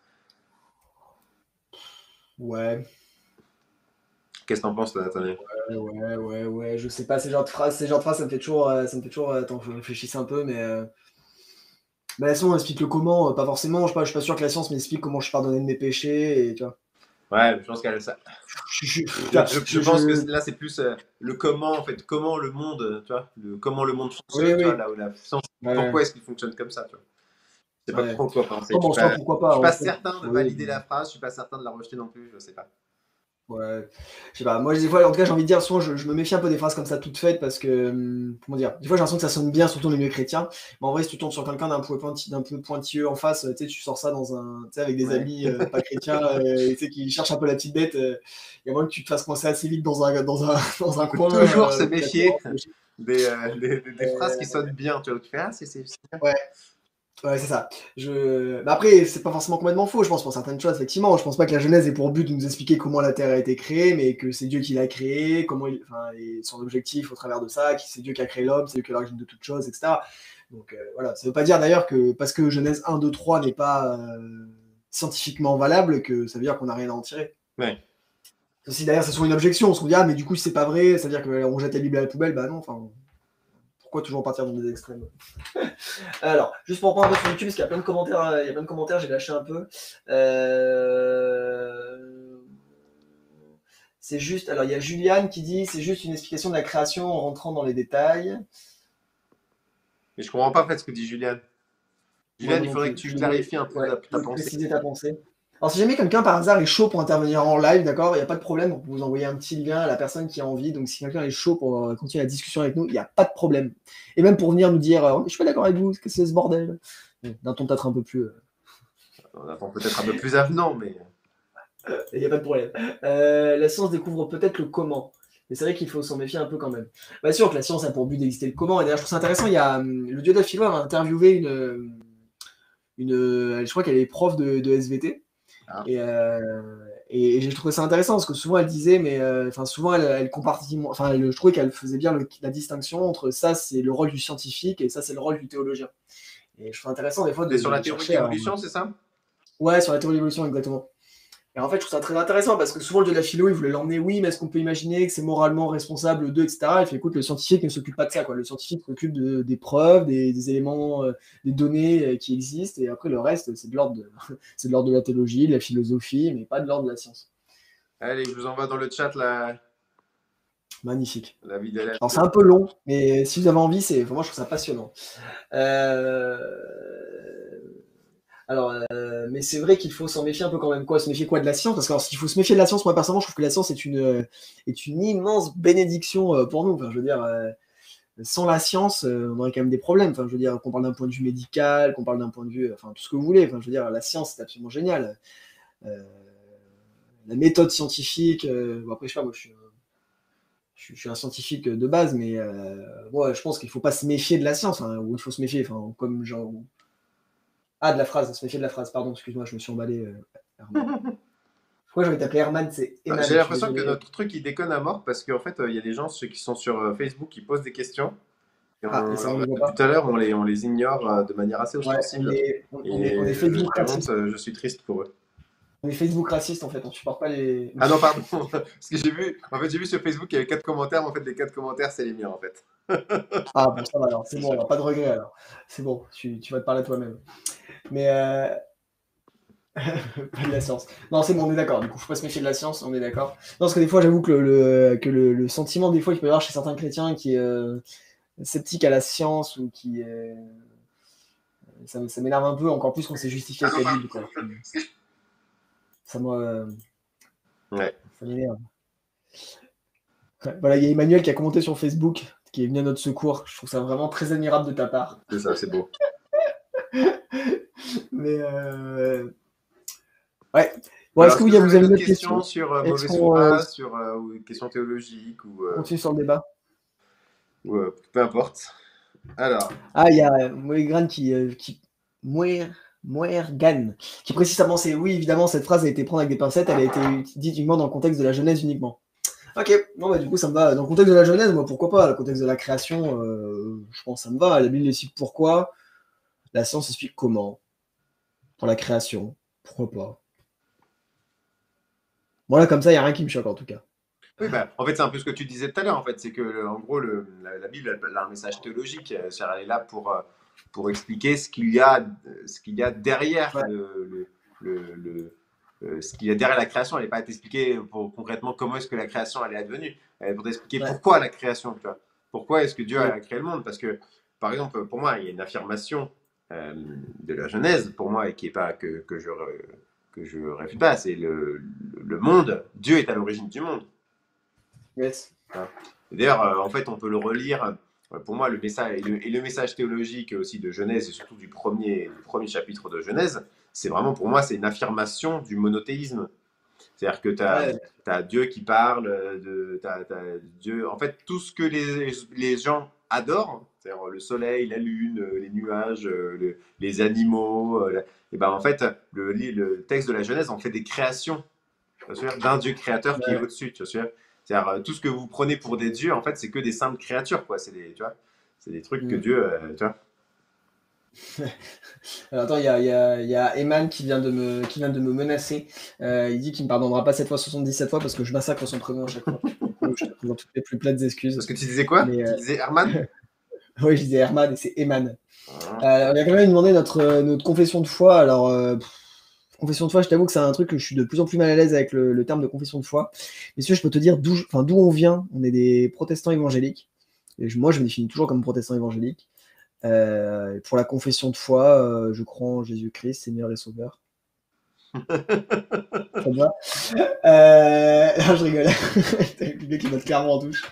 Ouais. Qu'est-ce que t'en penses, là, Nathalie? Ouais, ouais, ouais, ouais, je sais pas, ces genres de phrases, ces genres de phrases, ça me fait toujours, euh, ça me fait toujours, euh, attends, faut que je réfléchisse un peu, mais euh, bah, la science on explique le comment, euh, pas forcément, je sais pas, je suis pas sûr que la science m'explique comment je suis pardonné de mes péchés, et tu vois. Ouais, je pense qu'elle ça. Je, je, Je, je, je, je pense je... que là, c'est plus euh, le comment, en fait, comment le monde, tu vois, le, comment le monde Oui, fonctionne, tu vois, oui, là où la science, ouais, pourquoi est-ce qu'il fonctionne comme ça, tu vois. Je sais pas ouais. trop quoi penser. Oh, Je suis bon, ça, pas, pourquoi je pas, suis en pas fait. certain de Oui, valider la phrase, je suis pas certain de la rejeter non plus, je sais pas. ouais. Je sais pas, moi, des fois, en tout cas, j'ai envie de dire, souvent, je, je me méfie un peu des phrases comme ça, toutes faites, parce que, hum, comment dire, des fois, j'ai l'impression que ça sonne bien, surtout dans les milieux chrétiens, mais en vrai, si tu tombes sur quelqu'un d'un peu, pointi- d'un peu pointilleux en face, euh, tu sais, tu sors ça dans un, tu sais, avec des Ouais. amis euh, pas chrétiens, euh, et tu sais, qui cherchent un peu la petite bête, euh, il y a moyen que tu te fasses coincer assez vite dans un, dans un, dans un Faut coin, toujours euh, se avec ta méfier cour. des, euh, des, des- des phrases qui Euh, sonnent bien, tu vois. Tu fais, ah, c'est c'est- c'est bien. ouais. Ouais, c'est ça. Je... Mais après, c'est pas forcément complètement faux, je pense, pour certaines choses, effectivement. Je pense pas que la Genèse ait pour but de nous expliquer comment la Terre a été créée, mais que c'est Dieu qui l'a créée, comment il... enfin, et son objectif au travers de ça, que c'est Dieu qui a créé l'homme, c'est Dieu qui est l'origine de toute chose, et cetera. Donc euh, voilà, ça veut pas dire d'ailleurs que parce que Genèse un, deux, trois n'est pas euh, scientifiquement valable, que ça veut dire qu'on n'a rien à en tirer. Ouais. Si d'ailleurs c'est sur une objection, on se dit, ah, mais du coup, si c'est pas vrai, ça veut dire qu'on jette la Bible à la poubelle, bah non, enfin, pourquoi toujours partir dans des extrêmes? Alors, juste pour reprendre un peu sur YouTube, parce qu'il y a plein de commentaires, il y a plein de commentaires, j'ai lâché un peu. Euh... C'est juste, alors il y a Juliane qui dit, c'est juste une explication de la création en rentrant dans les détails. Mais je comprends pas en fait ce que dit Juliane. Moi Juliane, il non faudrait que plus. tu Je vais, clarifies un peu ouais, ta, je ta vais pensée. préciser ta pensée. Alors, si jamais quelqu'un par hasard est chaud pour intervenir en live, d'accord, il n'y a pas de problème, on peut vous envoyer un petit lien à la personne qui a envie. Donc, si quelqu'un est chaud pour euh, continuer la discussion avec nous, il n'y a pas de problème. Et même pour venir nous dire, euh, je suis pas d'accord avec vous, qu'est-ce que c'est ce bordel? D'un ton peut-être un peu plus. Euh, On attend peut-être un peu plus avenant, mais. Il n'y a pas de problème. Euh, la science découvre peut-être le comment. Mais c'est vrai qu'il faut s'en méfier un peu quand même. Bien sûr que la science a pour but d'exister le comment. Et d'ailleurs, je trouve ça intéressant. Il y a hum, le dieu Philo a interviewé une, une. Je crois qu'elle est prof de, de S V T. Ah. Et, euh, et, et j'ai trouvé ça intéressant parce que souvent elle disait, mais euh, enfin souvent elle, elle compartiment, enfin elle- je trouvais qu'elle faisait bien le- la distinction entre ça c'est le rôle du scientifique et ça c'est le rôle du théologien. Et je trouve intéressant des fois C'est de, sur la de théorie de chercher à. l'évolution, c'est ça? Ouais, sur la théorie de l'évolution exactement. Et en fait, je trouve ça très intéressant parce que souvent le dieu de la philo, il voulait l'emmener, oui, mais est-ce qu'on peut imaginer que c'est moralement responsable d'eux, et cetera. Il fait, écoute, le scientifique ne s'occupe pas de ça, quoi. Le scientifique s'occupe de, des preuves, des, des éléments, euh, des données euh, qui existent, et après le reste, c'est de l'ordre de, c'est de l'ordre de la théologie, de la philosophie, mais pas de l'ordre de la science. Allez, je vous envoie dans le chat la, Magnifique. la vidéo. Alors c'est un peu long, mais si vous avez envie, c'est, moi je trouve ça passionnant. Euh... Alors, euh, mais c'est vrai qu'il faut s'en méfier un peu quand même. Quoi, se méfier quoi de la science? Parce que s'il faut se méfier de la science, moi personnellement, je trouve que la science est une, euh, est une immense bénédiction euh, pour nous. Enfin, je veux dire, euh, sans la science, euh, on aurait quand même des problèmes. Enfin, je veux dire, qu'on parle d'un point de vue médical, qu'on parle d'un point de vue, enfin, tout ce que vous voulez. Enfin, je veux dire, la science, c'est absolument génial. Euh, la méthode scientifique, euh, bon, après, je sais pas, moi, je suis, je, je suis un scientifique de base, mais euh, moi, je pense qu'il faut pas se méfier de la science, hein, ou il faut se méfier, enfin, comme genre. Ah, de la phrase, se méfier de la phrase, pardon, excuse-moi, je me suis emballé. Euh, Herman. Pourquoi j'ai envie de t'appeler Herman? C'est Eman, J'ai je suis l'impression que désolé. notre truc il déconne à mort parce qu'en fait, il y a des gens ceux qui sont sur euh, Facebook qui posent des questions. Et Ah, et on, ça, on alors, ne voit depuis pas. tout à l'heure, on les, on les ignore euh, de manière assez Ouais, on ostensible. est, on, on est, on est Et je, Facebook je honte, raciste. euh, je suis triste pour eux. On est Facebook raciste en fait, on supporte pas les. Ah non, pardon. Parce que j'ai vu, en fait, j'ai vu sur Facebook qu'il y avait quatre commentaires, mais en fait, les quatre commentaires, c'est les miens, en fait. Ah bon, ça va alors, c'est bon, alors, pas de regret alors. C'est bon, tu, tu vas te parler à toi-même. Mais euh... pas de la science. Non, c'est bon, on est d'accord. Du coup, faut pas se méfier de la science, on est d'accord. Non, parce que des fois, j'avoue que le, le- que le, le sentiment des fois qu'il peut y avoir chez certains chrétiens qui est euh, sceptique à la science ou qui est ça, ça m'énerve un peu, encore plus quand c'est justifié avec la Bible, quoi. Ça, moi, euh, Ouais. ça m'énerve. Ouais, voilà, il y a Emmanuel qui a commenté sur Facebook, qui est venu à notre secours. Je trouve ça vraiment très admirable de ta part. C'est ça, c'est beau. Mais euh... ouais. Bon, Alors, est-ce que est-ce vous, que vous vous avez avez une d'autres autre questions question? sur euh, Est-ce mauvaise qu'on euh, foi, sur euh, ou questions théologiques ou, euh, continue sur le débat? ou, euh, peu importe. Alors, Ah, il y a Moegran qui, euh, qui... Moer... Moergan, qui précisément, c'est oui, évidemment, cette phrase a été prise avec des pincettes, elle a été dite uniquement dans le contexte de la Genèse uniquement. Ok, non, bah, du coup, ça me va. Dans le contexte de la Genèse, moi, pourquoi pas? Dans le contexte de la création, euh, je pense que ça me va. La Bible explique pourquoi, la science explique comment. Pour la création, pourquoi pas? Voilà, comme ça, il n'y a rien qui me choque en tout cas. oui, bah, en fait, c'est un peu ce que tu disais tout à l'heure, en fait, c'est que, le- en gros, le, la, la Bible, elle, elle a un message théologique, euh, c'est-à-dire, elle est là pour, euh, pour expliquer ce qu'il y a, euh, ce qu'il y a derrière Ouais. le, le, le, le- euh, ce qu'il y a derrière la création. Elle n'est pas à t'expliquer pour, concrètement comment est-ce que la création elle est advenue. Elle est pour t'expliquer Ouais. pourquoi la création, tu vois. Pourquoi est-ce que Dieu Oui. a créé le monde? Parce que, par exemple, pour moi, il y a une affirmation euh, de la Genèse, pour moi, et qui est pas que, que je que je réfute pas, c'est le, le monde. Dieu est à l'origine du monde. Yes. D'ailleurs, euh, en fait, on peut le relire. euh, Pour moi, le message et le, et le message théologique aussi de Genèse, et surtout du premier, du premier chapitre de Genèse, c'est vraiment pour moi, c'est une affirmation du monothéisme. C'est-à-dire que tu as, Ouais. Dieu qui parle, de, t'as, t'as Dieu. En fait, tout ce que les, les gens adorent, c'est-à-dire le soleil, la lune, les nuages, le- les animaux, euh, et ben en fait, le, le texte de la Genèse en fait des créations, tu vois, d'un Dieu créateur qui est Ouais. au-dessus, tu vois. C'est-à-dire, euh, tout ce que vous prenez pour des dieux, en fait, c'est que des simples créatures, quoi. C'est des, tu vois, c'est des trucs que Mm. Dieu, euh, tu vois. Alors, attends, il y a, il y, a, il y a Eman qui vient de me, qui vient de me menacer. Euh, il dit qu'il ne me pardonnera pas cette fois soixante-dix-sept fois parce que je massacre son prénom à chaque fois. Du coup, je te présente toutes les plus plates excuses. Parce que tu disais quoi? Mais, euh... Tu disais Herman? oui, je disais Herman et c'est Eman. Ah. Euh, on a quand même demandé notre, notre confession de foi. Alors, euh, pff, confession de foi, je t'avoue que c'est un truc que je suis de plus en plus mal à l'aise avec le, le terme de confession de foi. Messieurs, je peux te dire d'où enfin, d'où on vient. On est des protestants évangéliques. Et je, moi, je me définis toujours comme protestant évangélique. Euh, pour la confession de foi, euh, je crois en Jésus-Christ, Seigneur et Sauveur. Ça te va euh... Non, je rigole. T'as le public qui note clairement en touche.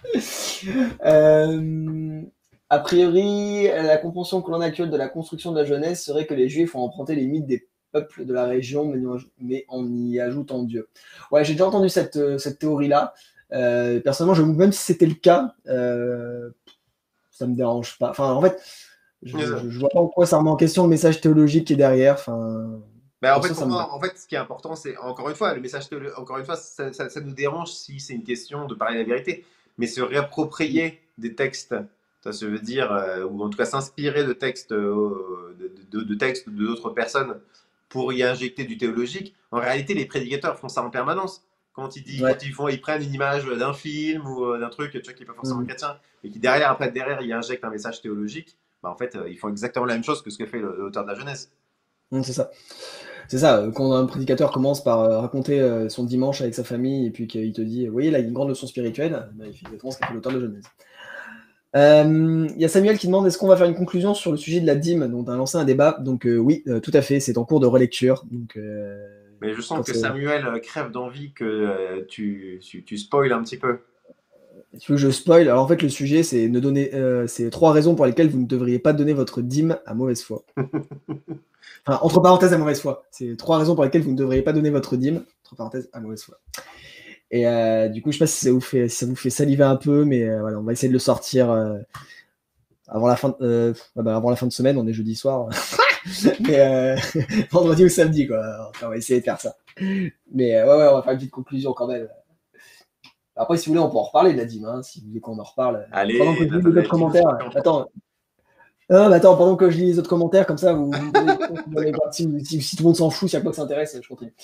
Euh... A priori, la compréhension coloniale actuelle de la construction de la Genèse serait que les Juifs ont emprunté les mythes des peuples de la région, mais en y ajoutant Dieu. Ouais, j'ai déjà entendu cette, cette théorie-là. Euh, personnellement, je, même si c'était le cas, euh, ça me dérange pas. Enfin, en fait, je, je, je vois pas en quoi ça remet en question le message théologique qui est derrière. Enfin, Ben, en pour fait, ça, pour ça me moi, va. en fait, ce qui est important, c'est encore une fois, le message théologique, encore une fois, ça, ça, ça nous dérange si c'est une question de parler la vérité, mais se réapproprier des textes, ça se veut dire, euh, ou en tout cas s'inspirer de textes, euh, de, de, de textes de d'autres personnes pour y injecter du théologique. En réalité, les prédicateurs font ça en permanence. Quand ils, disent, Ouais. quand ils, font, ils prennent une image d'un film ou euh, d'un truc, tu vois, qui n'est pas forcément Mmh. chrétien, et qui derrière, après, derrière, ils injectent un message théologique, ben, en fait, euh, ils font exactement la même chose que ce que fait l'auteur de la Genèse. Mmh, c'est ça. C'est ça, quand un prédicateur commence par euh, raconter euh, son dimanche avec sa famille et puis qu'il te dit, vous voyez, là, il y a une grande leçon spirituelle, bah, il fait exactement ce qu'a fait l'auteur de Genèse. Il euh, y a Samuel qui demande, est-ce qu'on va faire une conclusion sur le sujet de la dîme? Donc, on a lancé un débat, donc euh, oui, euh, tout à fait, c'est en cours de relecture. Donc, euh, Mais je sens que Samuel crève d'envie que euh, tu, tu, tu spoiles un petit peu. Tu veux que je spoil? Alors en fait, le sujet, c'est ne donner, euh, c'est trois raisons pour lesquelles vous ne devriez pas donner votre dîme à mauvaise foi. Enfin, entre parenthèses, à mauvaise foi. C'est trois raisons pour lesquelles vous ne devriez pas donner votre dîme, entre parenthèses, à mauvaise foi. Et euh, du coup, je sais pas si ça vous fait, si ça vous fait saliver un peu, mais euh, voilà, on va essayer de le sortir euh, avant la fin, de, euh, ah bah, avant la fin de semaine. On est jeudi soir, mais euh, vendredi ou samedi, quoi. Enfin, on va essayer de faire ça. Mais euh, ouais, ouais, on va faire une petite conclusion quand même. Après, si vous voulez, on peut en reparler de la dîme, hein, si vous voulez qu'on en reparle. Allez, Pendant que je lis les autres commentaires. Nathanaël, Attends. Non, mais attends, pendant que je lis les autres commentaires, comme ça, vous, vous allez voir si, si, si tout le monde s'en fout, si à quoi que ça intéresse, je continue.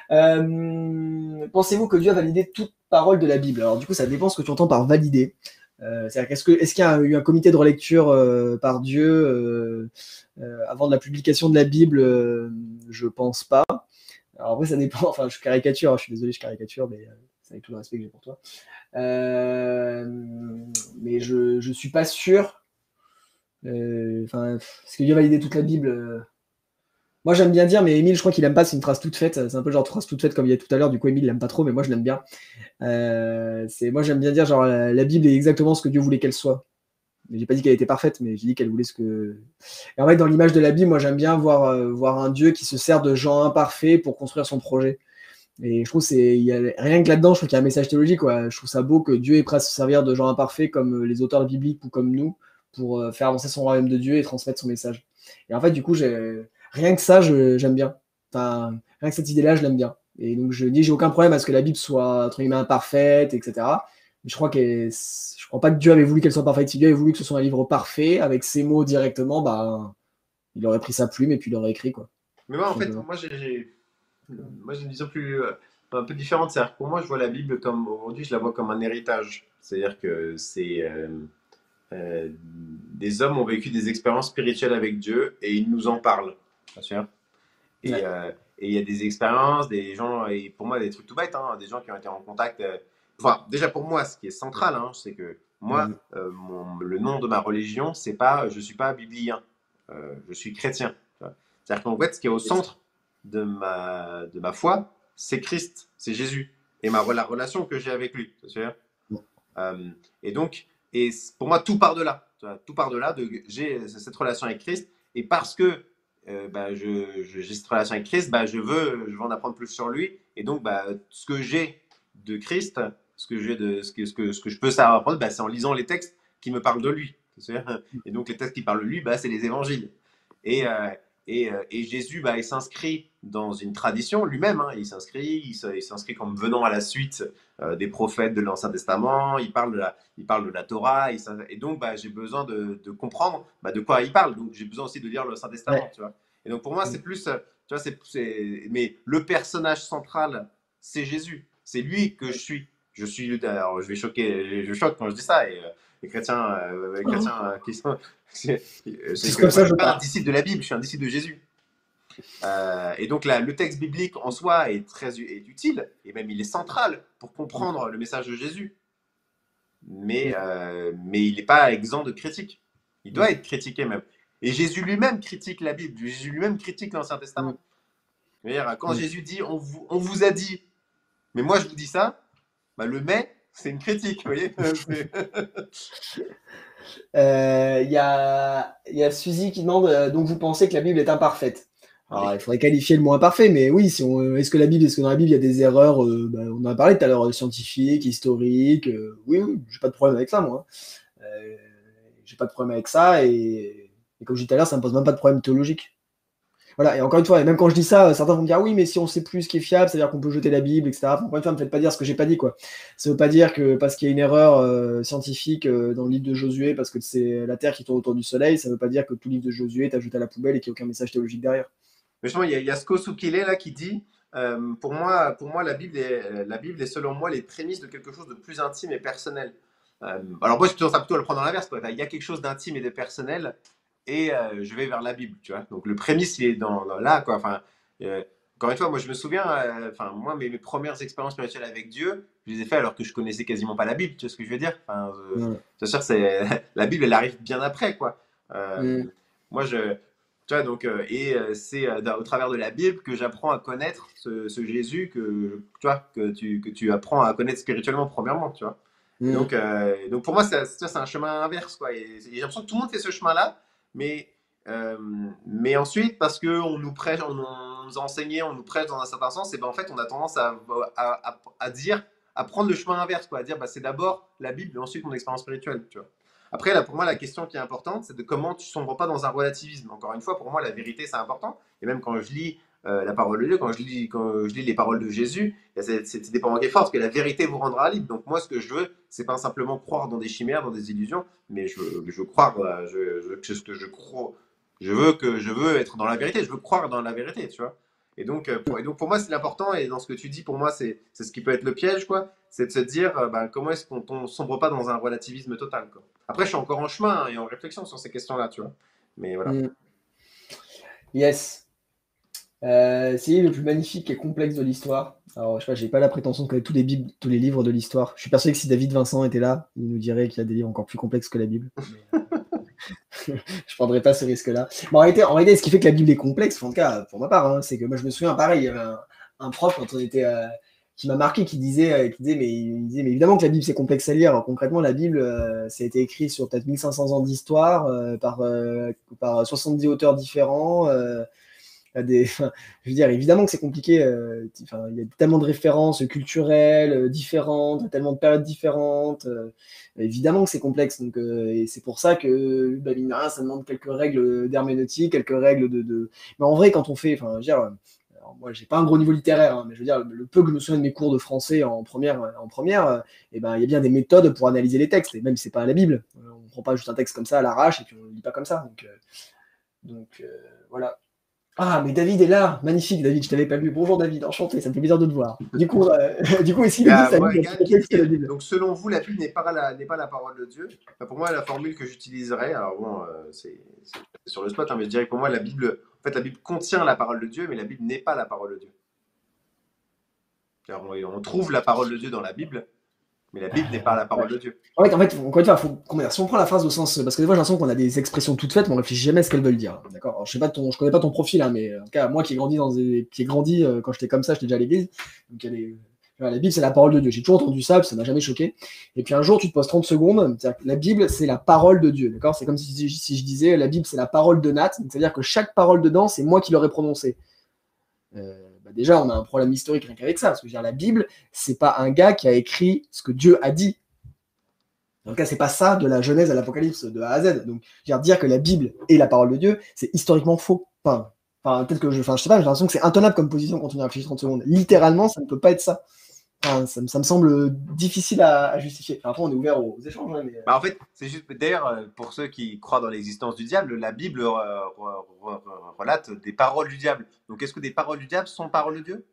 Euh, pensez-vous que Dieu a validé toute parole de la Bible? Alors, du coup, ça dépend ce que tu entends par valider. Euh, c'est-à-dire, est-ce, que, est-ce qu'il y a eu un comité de relecture euh, par Dieu euh, euh, avant de la publication de la Bible? euh, Je pense pas. Alors, après, ça dépend. Enfin, je caricature, hein, je suis désolé, je caricature, mais euh, c'est avec tout le respect que j'ai pour toi. Euh, mais je, je suis pas sûr. Euh, Enfin, est-ce que Dieu a validé toute la Bible? euh, Moi, j'aime bien dire, mais Émile, je crois qu'il aime pas, c'est une phrase toute faite. C'est un peu genre phrase toute faite comme il y a tout à l'heure. Du coup, Émile, il aime pas trop, mais moi, je l'aime bien. Euh, c'est, moi, j'aime bien dire, genre, la, la Bible est exactement ce que Dieu voulait qu'elle soit. Mais j'ai pas dit qu'elle était parfaite, mais j'ai dit qu'elle voulait ce que. Et en fait, dans l'image de la Bible, moi, j'aime bien voir, euh, voir un Dieu qui se sert de gens imparfaits pour construire son projet. Et je trouve c'est, il y a rien que là-dedans, je trouve qu'il y a un message théologique, quoi. Je trouve ça beau que Dieu est prêt à se servir de gens imparfaits comme les auteurs bibliques ou comme nous pour euh, faire avancer son royaume de Dieu et transmettre son message. Et en fait, du coup, j'ai rien que ça, je, j'aime bien. Enfin, rien que cette idée-là, je l'aime bien. Et donc, je dis, j'ai aucun problème à ce que la Bible soit entre guillemets imparfaite, et cetera. Mais je crois que je crois pas que Dieu avait voulu qu'elle soit parfaite. Si Dieu avait voulu que ce soit un livre parfait avec ses mots directement, bah, il aurait pris sa plume et puis il aurait écrit, quoi. Mais moi, Tout en fait, simplement. moi, j'ai j'ai- moi, j'ai une vision plus, euh, un peu différente. C'est-à-dire que pour moi, je vois la Bible comme, aujourd'hui, je la vois comme un héritage. C'est-à-dire que c'est, euh, euh, des hommes ont vécu des expériences spirituelles avec Dieu et ils nous en parlent. Bien sûr. Et Ouais. euh, et il y a des expériences, des gens, et pour moi, des trucs tout bêtes, hein, des gens qui ont été en contact. euh, Enfin, déjà pour moi, ce qui est central, hein, c'est que moi, Mm. euh, mon- le nom de ma religion, c'est pas, je suis pas biblien, euh, je suis chrétien. Tu vois. C'est-à-dire qu'en fait, ce qui est au centre de ma, de ma foi, c'est Christ, c'est Jésus, et ma, la relation que j'ai avec lui. Tu vois. Euh, et donc, et pour moi, tout part de là. Tu vois, tout part de là. De, j'ai cette relation avec Christ. Et parce que euh, bah, je, je, j'ai cette relation avec Christ, bah, je, veux, je veux en apprendre plus sur lui. Et donc, bah, ce que j'ai de Christ, ce que, j'ai de, ce que, ce que, ce que je peux savoir apprendre, bah, c'est en lisant les textes qui me parlent de lui. Et donc, les textes qui parlent de lui, bah, c'est les évangiles. Et, euh, et, euh, et Jésus, bah, il s'inscrit dans une tradition lui-même. Hein, il s'inscrit, il, il s'inscrit comme venant à la suite euh, des prophètes de l'Ancien Testament. Il parle de la, il parle de la Torah. Il, et donc, bah, j'ai besoin de, de comprendre bah, de quoi il parle. Donc, j'ai besoin aussi de lire l'Ancien Testament. Ouais. Tu vois. Et donc, pour moi, Mm. c'est plus, euh, tu vois, c'est, c'est, mais le personnage central, c'est Jésus. C'est lui que je suis. Je suis, alors, je vais choquer, je choque quand je dis ça. Et, euh, les chrétiens, euh, les chrétiens euh, qui sont, c'est C'est que comme moi, je ça, suis je pas un parle. disciple de la Bible, je suis un disciple de Jésus. Euh, et donc là, le texte biblique en soi est très est utile, et même il est central pour comprendre le message de Jésus. Mais, Mm. euh, mais il n'est pas exempt de critique. Il doit Mm. être critiqué même. Et Jésus lui-même critique la Bible, Jésus lui-même critique l'Ancien Mm. Testament. C'est-à-dire, quand Mm. Jésus dit on vous, on vous a dit, mais moi je vous dis ça, bah, le mais, c'est une critique, vous voyez. Euh, Il y a, il y a Suzy qui demande euh, donc vous pensez que la Bible est imparfaite. Alors Oui. il faudrait qualifier le mot imparfait, mais oui, si on, est-ce que la Bible, est-ce que dans la Bible il y a des erreurs euh, bah, on en a parlé tout à l'heure, euh, scientifiques, historiques. Euh, oui, oui, j'ai pas de problème avec ça, moi. Euh, j'ai pas de problème avec ça et, et comme je disais tout à l'heure, ça me pose même pas de problème théologique. Voilà, et encore une fois, et même quand je dis ça, certains vont me dire ah oui, mais si on sait plus ce qui est fiable, c'est-à-dire qu'on peut jeter la Bible, et cetera. Enfin, encore une fois, ne me faites pas dire ce que j'ai pas dit, quoi. Ça veut pas dire que parce qu'il y a une erreur euh, scientifique euh, dans le livre de Josué, parce que c'est la Terre qui tourne autour du Soleil, ça veut pas dire que tout livre de Josué est jeté à la poubelle et qu'il n'y a aucun message théologique derrière. Mais justement, il y a, il y a Sko Sukile là qui dit euh, pour moi, pour moi la, Bible est, la Bible est selon moi les prémices de quelque chose de plus intime et personnel. Euh, alors moi, je pense plutôt à le prendre dans l'inverse. Il y a quelque chose d'intime et de personnel et euh, je vais vers la Bible. Tu vois. Donc le prémisse, il est dans, dans là. Quoi. Enfin, euh, encore une fois, moi je me souviens, euh, enfin, moi mes, mes premières expériences spirituelles avec Dieu, je les ai fait alors que je connaissais quasiment pas la Bible. Tu vois ce que je veux dire enfin, euh, Voilà. c'est sûr, c'est la Bible, elle arrive bien après. Quoi. Euh, Mm. moi, je, tu vois, donc, euh, et euh, c'est euh, au travers de la Bible que j'apprends à connaître ce, ce Jésus que, tu vois, que, tu, que tu apprends à connaître spirituellement, premièrement, tu vois. Et Mm. donc, euh, donc pour moi, c'est c'est un chemin inverse, quoi. Et, et j'ai l'impression que tout le monde fait ce chemin-là, mais, euh, mais ensuite, parce qu'on nous prêche, on, on nous a enseigné, on nous prêche dans un certain sens, et ben en fait, on a tendance à, à, à, à dire, à prendre le chemin inverse, quoi, à dire, bah, c'est d'abord la Bible et ensuite mon expérience spirituelle, tu vois. Après, là, pour moi, la question qui est importante, c'est de comment tu ne sombres pas dans un relativisme. Encore une fois, pour moi, la vérité, c'est important. Et même quand je lis euh, la parole de Dieu, quand je lis, quand je lis les paroles de Jésus, il y a cette, cette idée pour moi qui est forte, que la vérité vous rendra libre. Donc moi, ce que je veux, c'est pas simplement croire dans des chimères, dans des illusions, mais je, je croire, euh, je, je, ce que je crois, je veux que je veux être dans la vérité. Je veux croire dans la vérité, tu vois. Et donc, euh, pour, et donc pour moi, c'est l'important. Et dans ce que tu dis, pour moi, c'est c'est ce qui peut être le piège, quoi. C'est de se dire, euh, bah, comment est-ce qu'on ne sombre pas dans un relativisme total, quoi. Après, je suis encore en chemin hein, et en réflexion sur ces questions-là, tu vois. Mais voilà. Mm. Yes. Euh, c'est le plus magnifique et complexe de l'histoire. Alors, je sais pas, j'ai pas la prétention de connaître tous les, bibles, tous les livres de l'histoire. Je suis persuadé que si David Vincent était là, il nous dirait qu'il y a des livres encore plus complexes que la Bible. Mais, Je prendrais pas ce risque-là. Mais en réalité, en réalité, ce qui fait que la Bible est complexe, en tout cas pour ma part, hein, c'est que moi je me souviens, pareil, il y avait un, un prof quand on était, euh, qui m'a marqué, qui disait, euh, qui disait, mais, il disait, mais évidemment que la Bible c'est complexe à lire. Alors, concrètement, la Bible, euh, ça a été écrit sur peut-être mille cinq cents ans d'histoire euh, par, euh, par soixante-dix auteurs différents. Euh, des, enfin, je veux dire, évidemment que c'est compliqué. Euh, enfin, il y a tellement de références culturelles euh, différentes, tellement de périodes différentes. Euh, évidemment que c'est complexe. Donc, euh, et c'est pour ça que, bah, mine de rien, ça demande quelques règles d'herméneutique, quelques règles de, de... Mais en vrai, quand on fait, enfin, je veux dire, alors moi, j'ai pas un gros niveau littéraire, hein, mais je veux dire, le peu que je me souviens de mes cours de français en première, en première, euh, et ben, il y a bien des méthodes pour analyser les textes. Et même si c'est pas la Bible, on prend pas juste un texte comme ça à l'arrache et puis on le lit pas comme ça. Donc, euh, donc euh, voilà. Ah, mais David est là. Magnifique, David, je t'avais pas vu. Bonjour, David, enchanté, ça me fait plaisir de te voir. Du coup, euh, du coup, est-ce qu'il Il y est dit a ça Bible est Morgan plus qui complexe dit, que la Bible? donc selon vous, la Bible n'est pas la, n'est pas la parole de Dieu. Enfin, pour moi, la formule que j'utiliserais, alors bon, euh, c'est c'est sur le spot, hein, mais je dirais que pour moi, la Bible, en fait, la Bible contient la parole de Dieu, mais la Bible n'est pas la parole de Dieu. Car on, on trouve la parole de Dieu dans la Bible, mais la Bible n'est pas la parole de Dieu. En fait, en fait, encore une fois, faut, comment dire, si on prend la phrase au sens, parce que des fois j'ai l'impression qu'on a des expressions toutes faites, mais on réfléchit jamais à ce qu'elles veulent dire. D'accord. Alors, je sais pas ton, je connais pas ton profil, hein, mais en tout cas, moi qui ai grandi dans des, qui ai grandi euh, quand j'étais comme ça, j'étais déjà à l'église. Donc il y a les- voilà, la Bible c'est la parole de Dieu. J'ai toujours entendu ça, puis ça m'a jamais choqué. Et puis un jour tu te poses trente secondes, c'est-à-dire que la Bible c'est la parole de Dieu. D'accord. C'est comme si, si je disais la Bible c'est la parole de Nat, c'est-à-dire que chaque parole dedans c'est moi qui l'aurais prononcée. Euh, bah déjà on a un problème historique rien qu'avec ça, parce que je veux dire la Bible c'est pas un gars qui a écrit ce que Dieu a dit. En tout cas, c'est pas ça de la Genèse à l'Apocalypse, de A à Z. Donc, dire, dire que la Bible est la parole de Dieu, c'est historiquement faux. Enfin, enfin peut-être que je, enfin, je sais pas, j'ai l'impression que c'est intenable comme position quand on y réfléchit trente secondes. Littéralement, ça ne peut pas être ça. Enfin, ça, me- ça me semble difficile à, à justifier. Enfin, après, on est ouvert aux, aux échanges, hein, mais. Bah, en fait, c'est juste, d'ailleurs, euh, pour ceux qui croient dans l'existence du diable, la Bible euh, re- re- re- relate des paroles du diable. Donc, est-ce que des paroles du diable sont paroles de Dieu?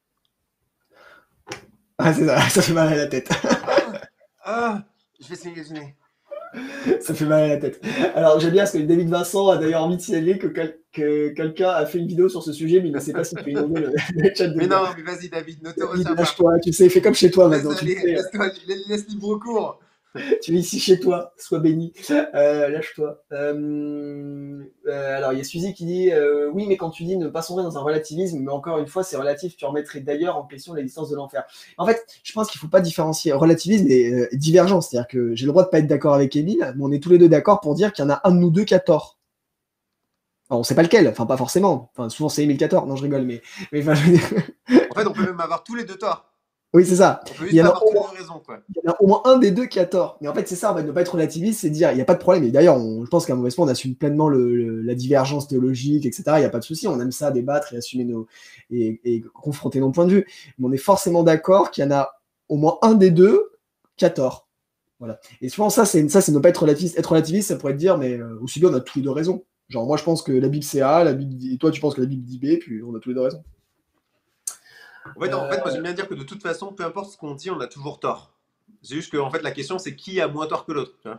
Ah, c'est ça, ça fait mal à la tête. Ah, ah, je vais s'imaginer. Ça fait mal à la tête. Alors, j'aime bien parce que David Vincent a d'ailleurs envie de signaler que, quel- que quelqu'un a fait une vidéo sur ce sujet, mais il ne sait pas si tu peux inonder le, le chat de Mais gars. non, mais vas-y, David, ne te David, retiens pas. lâche-toi, tu sais, fais comme chez toi Laisse maintenant. Tu aller, sais, laisse-toi, laisse libre cours. tu es ici chez toi, sois béni. Euh, lâche-toi. Euh, euh, alors, il y a Suzy qui dit euh, oui, mais quand tu dis ne pas sombrer dans un relativisme, mais encore une fois, c'est relatif, tu remettrais d'ailleurs en question l'existence de l'enfer. En fait, je pense qu'il ne faut pas différencier relativisme et euh, divergence. C'est-à-dire que j'ai le droit de ne pas être d'accord avec Émile, mais on est tous les deux d'accord pour dire qu'il y en a un de nous deux qui a tort. Alors, on ne sait pas lequel, enfin, pas forcément. Enfin, souvent, c'est Émile qui a tort. Non, je rigole, mais. mais enfin, je veux dire... En fait, on peut même avoir tous les deux torts. Oui, c'est ça. On peut Il juste y en pas a avoir au tous les moins deux raison, quoi. il y en a au moins un des deux qui a tort. Mais en fait, c'est ça, en fait, ne pas être relativiste, c'est dire, il n'y a pas de problème. Et d'ailleurs, on- je pense qu'à Mauvais Sport, on assume pleinement le, le- la divergence théologique, et cetera. Il n'y a pas de souci, on aime ça, débattre et assumer nos. Et, et confronter nos points de vue. Mais on est forcément d'accord qu'il y en a au moins un des deux qui a tort. Voilà. Et souvent, ça, c'est ça, c'est ne pas être relativiste. Être relativiste, ça pourrait te dire, mais euh, aussi bien, on a tous les deux raison. Genre, moi, je pense que la Bible, c'est A, la Bible, dit- et toi, tu penses que la Bible dit B, puis on a tous les deux raison. En fait, en Euh, fait, moi, j'aime bien dire que de toute façon, peu importe ce qu'on dit, on a toujours tort. C'est juste que, en fait, la question, c'est qui a moins tort que l'autre. Tu vois.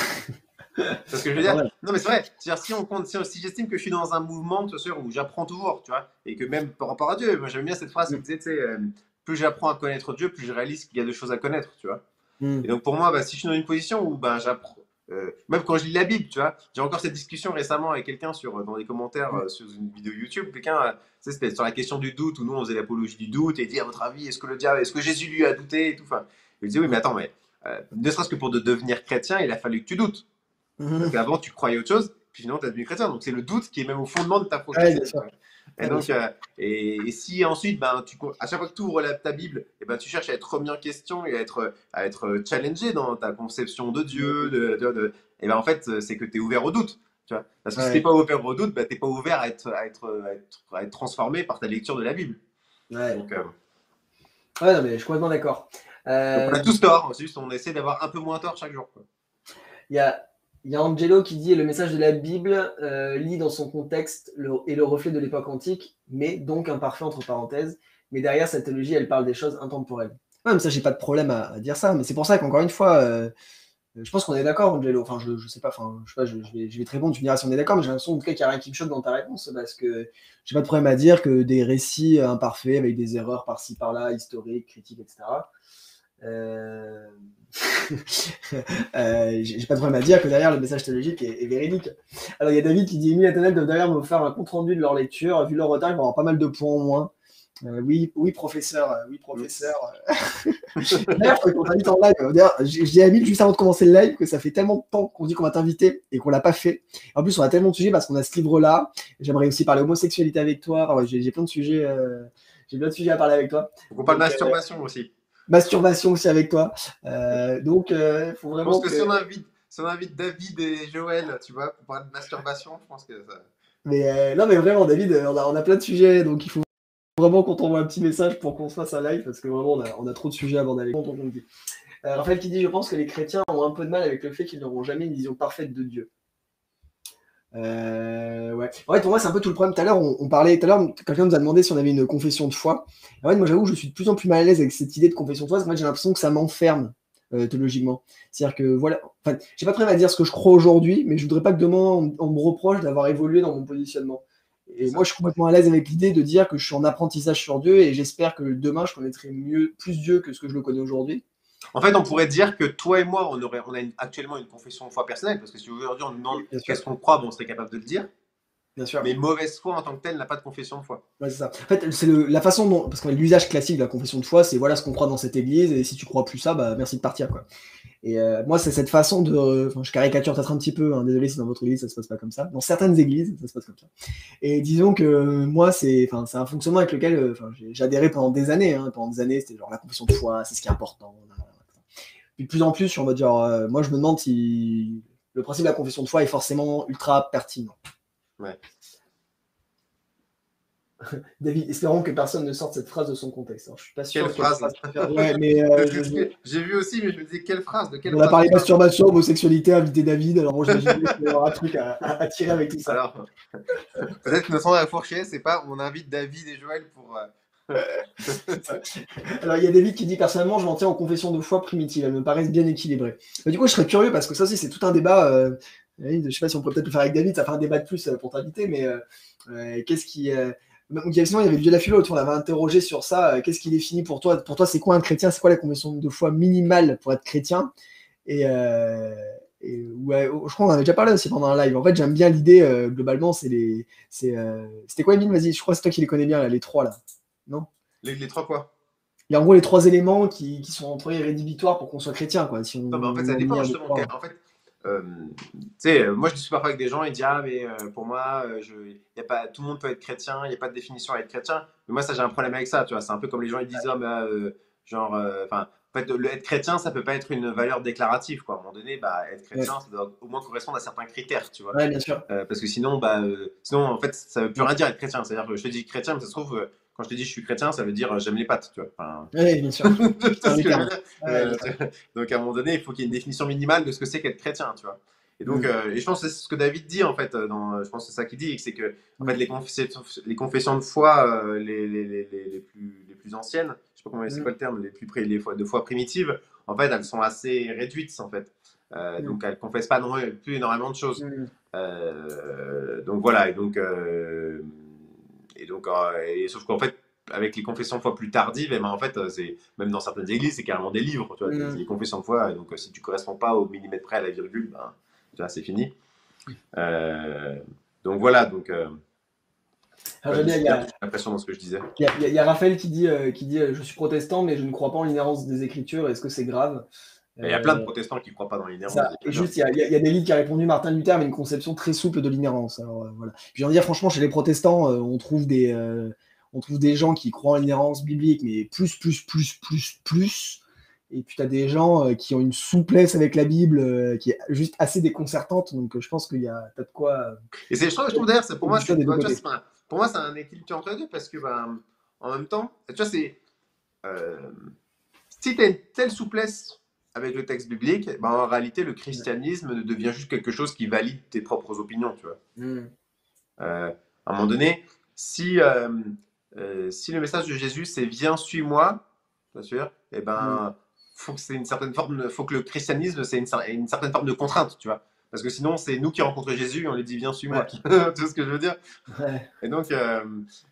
Parce que je veux quand dire, même. non mais c'est vrai, c'est-à-dire, si, on compte, si, si j'estime que je suis dans un mouvement, tu vois, où j'apprends toujours, tu vois, et que même par rapport à Dieu, moi j'aime bien cette phrase qui Mm. disait, tu sais, euh, plus j'apprends à connaître Dieu, plus je réalise qu'il y a de choses à connaître, tu vois. Et Mm. donc pour moi, bah, si je suis dans une position où ben, j'apprends, euh, même quand je lis la Bible, tu vois, j'ai encore cette discussion récemment avec quelqu'un sur, dans les commentaires Mm. euh, sur une vidéo YouTube, quelqu'un, euh, tu sais, c'était sur la question du doute, où nous on faisait l'apologie du doute, et dit à votre avis, est-ce que le diable, est-ce que Jésus lui a douté et tout, enfin, il disait oui, mais attends, mais euh, ne serait-ce que pour de devenir chrétien, il a fallu que tu doutes. Parce Mm. qu'avant, tu croyais autre chose, puis finalement, tu es devenu chrétien. Donc, c'est le doute qui est même au fondement de ta Ouais, bien profession. sûr. Et Ouais, bien donc, sûr. euh, et, et si ensuite, ben, tu, à chaque fois que tu ouvres la, ta Bible, et ben, tu cherches à être remis en question et à être, à être challengé dans ta conception de Dieu, de, de, de- et ben, en fait, c'est que tu es ouvert au doute. Tu vois. Parce que si tu n'es Ouais. pas ouvert au doute, ben, tu n'es pas ouvert à être, à, être, à, être, à être transformé par ta lecture de la Bible. Ouais. Donc, euh, Ouais, non, mais je suis complètement d'accord. donc on a Euh, tous tort, c'est juste on essaie d'avoir un peu moins tort chaque jour. Quoi. Il y a, il y a Angelo qui dit le message de la Bible euh, lit dans son contexte le, est le reflet de l'époque antique, mais donc imparfait entre parenthèses. Mais derrière cette théologie, elle parle des choses intemporelles. Ouais, mais ça, j'ai pas de problème à, à dire ça. Mais c'est pour ça qu'encore une fois, euh, je pense qu'on est d'accord, Angelo. Enfin, je, je sais pas. Enfin, je sais pas. Je, je vais, je vais te répondre. Tu me diras si on est d'accord. Mais j'ai l'impression en tout cas qu'il n'y a rien qui me choque dans ta réponse parce que j'ai pas de problème à dire que des récits imparfaits avec des erreurs par-ci par-là, historiques, critiques, et cetera Euh... euh, j'ai pas de problème à dire que derrière le message théologique est, est véridique. Alors il y a David qui dit Émile et Nathanaël doivent derrière me faire un compte rendu de leur lecture. Vu leur retard, ils vont avoir pas mal de points en moins. Euh, oui, oui, professeur, euh, oui, professeur. D'ailleurs, faut qu'on t'invite en live. D'ailleurs, j'ai dit à Émile juste avant de commencer le live que ça fait tellement de temps qu'on dit qu'on va t'inviter et qu'on l'a pas fait. En plus, on a tellement de sujets parce qu'on a ce livre-là. J'aimerais aussi parler homosexualité avec toi. Enfin, j'ai, j'ai plein de sujets. Euh, j'ai plein de sujets à parler avec toi. On parle de masturbation euh, aussi. Masturbation aussi avec toi. Euh, donc, il euh, faut vraiment. Je pense que, que... Si, on invite, si on invite David et Joël, tu vois, pour parler de masturbation, je pense que ça. Mais euh, non, mais vraiment, David, on a, on a plein de sujets, donc il faut vraiment qu'on t'envoie un petit message pour qu'on se fasse un live, parce que vraiment, on a, on a trop de sujets à aborder avec toi. Euh, Raphaël qui dit, je pense que les chrétiens ont un peu de mal avec le fait qu'ils n'auront jamais une vision parfaite de Dieu. Euh, ouais. En fait, pour moi, c'est un peu tout le problème. Tout à l'heure, on, on parlait, tout à l'heure, quelqu'un nous a demandé si on avait une confession de foi. En fait, moi, j'avoue, je suis de plus en plus mal à l'aise avec cette idée de confession de foi, parce que moi, j'ai l'impression que ça m'enferme euh, théologiquement. C'est-à-dire que, voilà, enfin, j'ai pas de problème à dire ce que je crois aujourd'hui, mais je voudrais pas que demain, on, on me reproche d'avoir évolué dans mon positionnement. Et moi, je suis complètement à l'aise avec l'idée de dire que je suis en apprentissage sur Dieu, et j'espère que demain, je connaîtrai mieux, plus Dieu que ce que je le connais aujourd'hui. En fait, on pourrait dire que toi et moi, on, aurait, on a une, actuellement une confession de foi personnelle, parce que si aujourd'hui on nous demande qu'est-ce qu'on croit, bon, on serait capable de le dire. Bien sûr. Mais mauvaise foi en tant que telle n'a pas de confession de foi. Ouais, c'est ça. En fait, c'est le, la façon dont, parce que l'usage classique de la confession de foi, c'est voilà ce qu'on croit dans cette église, et si tu crois plus ça, bah merci de partir, quoi. Et euh, moi, c'est cette façon de, enfin, je caricature peut-être un petit peu, hein, désolé si dans votre église ça se passe pas comme ça. Dans certaines églises, ça se passe comme ça. Et disons que euh, moi, c'est, enfin, c'est un fonctionnement avec lequel, euh, enfin, j'ai, j'ai adhéré pendant des années. Hein, pendant des années, c'était genre la confession de foi, c'est ce qui est important. Puis de plus en plus, je suis en mode genre, euh, moi, je me demande si le principe de la confession de foi est forcément ultra pertinent. Ouais. David, espérons que personne ne sorte cette phrase de son contexte. Alors, je suis pas sûr. Quelle phrase, phrase ouais, mais euh, je, je... J'ai vu aussi, mais je me disais quelle phrase, de quelle On phrase a parlé masturbation, homosexualité, invité David. Alors moi, je me qu'il y aura un truc à, à, à tirer avec tout ça. Alors, peut-être que notre à fourcher, c'est pas on invite David et Joël pour. Euh... Alors il y a David qui dit personnellement, je m'en tiens aux confessions de foi primitives. Elles me paraissent bien équilibrées. Mais du coup, je serais curieux parce que ça aussi, c'est tout un débat. Euh... Je sais pas si on peut peut-être le faire avec David. Ça fait un débat de plus pour t'inviter, mais euh, qu'est-ce qui euh... Donc, sinon, il y avait Dieu la philo, on l'avait interrogé sur ça. Qu'est-ce qui définit pour toi Pour toi, c'est quoi un chrétien? C'est quoi la confession de foi minimale pour être chrétien? Et, euh, et ouais, je crois qu'on en avait déjà parlé aussi pendant un live. En fait, j'aime bien l'idée, euh, globalement, c'est les. C'est, euh, c'était quoi, Emile? Vas-y, je crois que c'est toi qui les connais bien, là, les trois, là. Non les, les trois quoi? Il y a en gros les trois éléments qui, qui sont entre eux rédhibitoires pour qu'on soit chrétien, quoi. Si on, non, mais en fait, ça dépend justement. En fait, Euh, tu sais, moi je discute parfois avec des gens, ils disent ah mais euh, pour moi, euh, je, y a pas, tout le monde peut être chrétien, il n'y a pas de définition à être chrétien. Mais moi ça j'ai un problème avec ça, tu vois. C'est un peu comme les gens ils disent ah mais euh, genre, enfin, euh, en fait, le être chrétien ça peut pas être une valeur déclarative quoi. À un moment donné, bah être chrétien ouais. ça doit au moins correspondre à certains critères, tu vois. Ouais, bien sûr. Euh, parce que sinon, bah, euh, sinon en fait ça veut plus rien dire être chrétien. C'est-à-dire que je te dis chrétien, mais ça se trouve euh, quand je te dis je suis chrétien, ça veut dire euh, j'aime les pâtes, tu vois. Enfin, oui, bien sûr. euh, donc à un moment donné, il faut qu'il y ait une définition minimale de ce que c'est qu'être chrétien, tu vois. Et donc, mmh. euh, et je pense que c'est ce que David dit en fait. Dans, je pense que c'est ça qu'il dit, c'est que en fait les, confessions, les confessions de foi euh, les, les, les, les, plus, les plus anciennes, je sais pas comment mmh. c'est quoi le terme, les plus les fois de foi primitives, en fait, elles sont assez réduites en fait. Euh, mmh. Donc elles confessent pas non plus énormément de choses. Mmh. Euh, donc voilà. Et donc, euh, et donc, euh, et, sauf qu'en fait, avec les confessions de foi plus tardives, et ben en fait, c'est même dans certaines églises, c'est carrément des livres. Tu vois, mmh. les confessions de foi. Et donc, si tu corresponds pas au millimètre près à la virgule, ben c'est fini. Euh, donc voilà, donc. Euh, Alors, ouais, il y a l'impression dans ce que je disais. Il y, y, y a Raphaël qui dit, euh, qui dit, euh, je suis protestant, mais je ne crois pas en l'inhérence des Écritures. Est-ce que c'est grave? Il euh, y a plein de protestants qui ne croient pas dans l'inhérence. Et juste, il y a, y, a, y a David qui a répondu, Martin Luther avait une conception très souple de l'inhérence. Alors euh, voilà. Puis j'ai envie de dire, franchement, chez les protestants, euh, on trouve des, euh, on trouve des gens qui croient en l'inhérence biblique, mais plus, plus, plus, plus, plus. Et puis tu as des gens euh, qui ont une souplesse avec la Bible euh, qui est juste assez déconcertante. Donc euh, je pense qu'il y a peut-être quoi. Euh, et c'est, je trouve, je trouve d'ailleurs, c'est, pour, moi, c'est, tu vois, c'est un, pour moi, c'est un équilibre entre les deux parce que, ben, en même temps, tu vois, c'est. Euh, si tu as une telle souplesse avec le texte biblique, ben, en réalité, le christianisme ouais. devient juste quelque chose qui valide tes propres opinions, tu vois. Mm. Euh, à un moment donné, si, euh, euh, si le message de Jésus, c'est viens, suis-moi, bien sûr, et ben. Mm. Faut que c'est une certaine forme, faut que le christianisme c'est une, une certaine forme de contrainte, tu vois, parce que sinon c'est nous qui rencontrons Jésus et on lui dit viens suis-moi, ouais. Tu vois ce que je veux dire? Ouais. Et donc euh,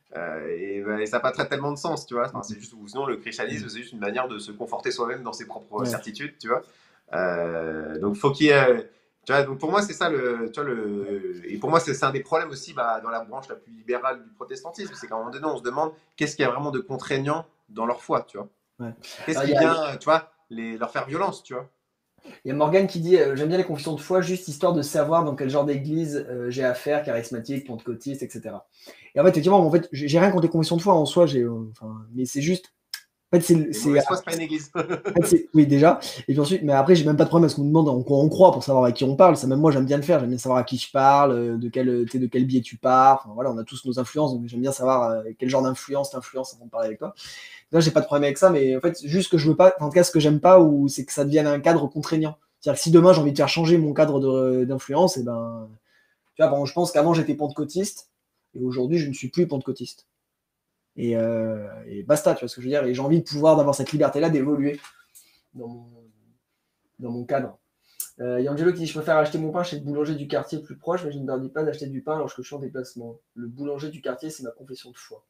Euh, et, bah, et ça n'a pas très tellement de sens, tu vois. Enfin, c'est juste, ou sinon, le christianisme, c'est juste une manière de se conforter soi-même dans ses propres Ouais. certitudes, tu vois. Euh, donc, faut qu'il y ait. Tu vois, donc pour moi, c'est ça le, tu vois, le. Et pour moi, c'est c'est un des problèmes aussi bah, dans la branche la plus libérale du protestantisme. C'est qu'à un moment donné, on se demande qu'est-ce qu'il y a vraiment de contraignant dans leur foi, tu vois. Ouais. Qu'est-ce Alors, il qui y a, vient, tu vois, les, leur faire violence, tu vois. il y a Morgane qui dit euh, j'aime bien les confessions de foi, juste histoire de savoir dans quel genre d'église euh, j'ai affaire, charismatique, pentecôtiste, et cetera. Et en fait, effectivement, en fait, j'ai j'ai rien contre les confessions de foi en soi, j'ai, euh, enfin, mais c'est juste. En fait, c'est. Les c'est- mauvaises foi, c'est pas une église. en fait, c'est- oui, déjà. Et puis ensuite, mais après, j'ai même pas de problème à ce qu'on nous demande en quoi on croit pour savoir à qui on parle. Ça, même moi, j'aime bien le faire. J'aime bien savoir à qui je parle, euh, de quel, tu sais, de quel biais tu pars. Enfin, voilà, on a tous nos influences, donc j'aime bien savoir euh, quel genre d'influence t'influence avant de parler avec toi. Là, j'ai pas de problème avec ça, mais en fait, juste que je veux pas, en tout cas, ce que j'aime pas, ou c'est que ça devienne un cadre contraignant. C'est-à-dire que si demain j'ai envie de faire changer mon cadre de- d'influence, et ben, tu vois, bon, je pense qu'avant j'étais pentecôtiste, et aujourd'hui je ne suis plus pentecôtiste. Et, euh, et basta, tu vois ce que je veux dire. Et j'ai envie de pouvoir d'avoir cette liberté-là d'évoluer dans mon, dans mon cadre. Euh, Il y a Angelo qui dit je préfère acheter mon pain chez le boulanger du quartier le plus proche, mais je ne leur dis pas d'acheter du pain lorsque je suis en déplacement. Le boulanger du quartier, c'est ma confession de foi.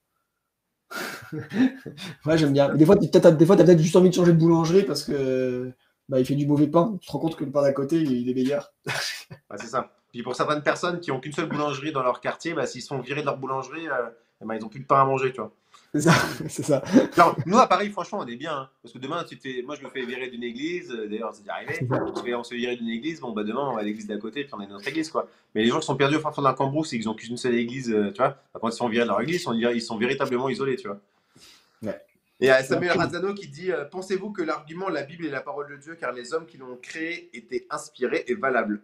Ouais, j'aime bien. Mais des fois, tu peut-être, des fois, t'as peut-être juste envie de changer de boulangerie parce que bah, il fait du mauvais pain. Tu te rends compte que le pain d'à côté, il est meilleur. Ouais, c'est ça. Puis pour certaines personnes qui ont qu'une seule boulangerie dans leur quartier, bah, s'ils se font virer de leur boulangerie, euh, eh ben, ils n'ont plus de pain à manger, tu vois. C'est ça, c'est ça. Alors, nous, à Paris, franchement, on est bien. Hein, parce que demain, tu te fais... moi, je me fais virer d'une église. euh, D'ailleurs, c'est déjà arrivé. On se fait, on se fait virer d'une église. Bon, bah, demain, on va à l'église d'à côté, puis on a une autre église, quoi. Mais les gens qui sont perdus au fin fond d'un cambrousse et qu'ils n'ont qu'une seule église, euh, tu vois, bah, quand ils se font virer de leur église, ils sont, ils sont véritablement isolés, tu vois. Ouais. Et il y a Samuel Razzano qui dit euh, pensez-vous que l'argument la Bible est la parole de Dieu, car les hommes qui l'ont créée étaient inspirés et valables.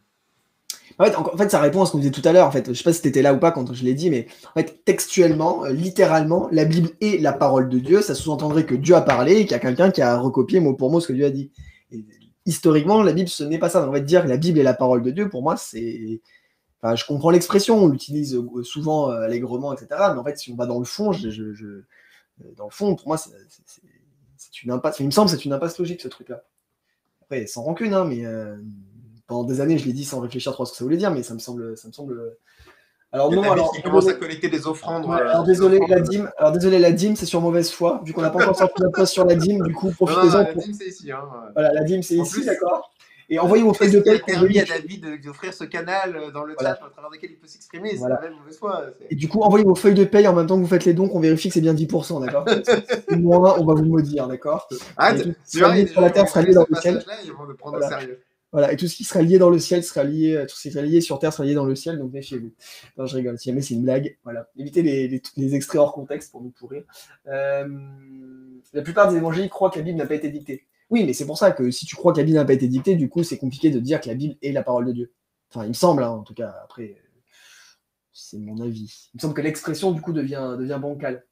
En fait, en fait, ça répond à ce qu'on disait tout à l'heure. En fait, je sais pas si tu étais là ou pas quand je l'ai dit, mais en fait, textuellement, euh, littéralement, la Bible est la parole de Dieu. Ça sous-entendrait que Dieu a parlé et qu'il y a quelqu'un qui a recopié mot pour mot ce que Dieu a dit. Et, historiquement, la Bible, ce n'est pas ça. Donc, on va dire que la Bible est la parole de Dieu. Pour moi, c'est. Enfin, je comprends l'expression, on l'utilise souvent euh, allègrement, et cetera. Mais en fait, si on va dans le fond, je, je, je... dans le fond, pour moi, c'est, c'est, c'est une impasse. Enfin, il me semble que c'est une impasse logique ce truc-là. Après, sans rancune, hein, mais. Euh... Pendant des années, je l'ai dit sans réfléchir trop à ce que ça voulait dire, mais ça me semble. Ça me semble... Alors, Il y a non, David alors. qui commence à collecter des offrandes. Ouais, euh, alors, des désolé, offrandes. la dîme, alors, désolé, la dîme, c'est sur mauvaise foi. Vu qu'on n'a pas encore sorti la poste sur la dîme, du coup, Non, non, non, profitez-en. la Pour... dîme, c'est ici. Hein. Voilà, la dîme, c'est En ici, plus, d'accord. Et euh, envoyez vos feuilles qu'est-ce de qui a paie qu'on permis à vérifie. David d'offrir ce canal euh, dans le Voilà. chat à travers lequel il peut s'exprimer Voilà. C'est la même mauvaise foi. Et du coup, envoyez vos feuilles de paye en même temps que vous faites les dons, qu'on vérifie que c'est bien dix pour cent, d'accord. Si moins, on va vous maudire, d'accord. Ah, Et tu tout ce qui tu sera vois, il y a lié des sur gens la qui vont terre sera lié écouter ce dans le ciel. passage-là et ils vont le prendre Voilà. au sérieux. Voilà, et tout ce qui sera lié dans le ciel sera lié, tout ce qui sera lié sur terre sera lié dans le ciel, donc méfiez-vous. Non, je rigole, si jamais c'est une blague, voilà. Évitez les, les, les extraits hors contexte pour nous pourrir. Euh, la plupart des évangéliques croient que la Bible n'a pas été dictée. Oui, mais c'est pour ça que si tu crois que la Bible n'a pas été dictée, du coup, c'est compliqué de dire que la Bible est la parole de Dieu. Enfin, il me semble, hein, en tout cas, après, c'est mon avis. Il me semble que l'expression, du coup, devient, devient bancale.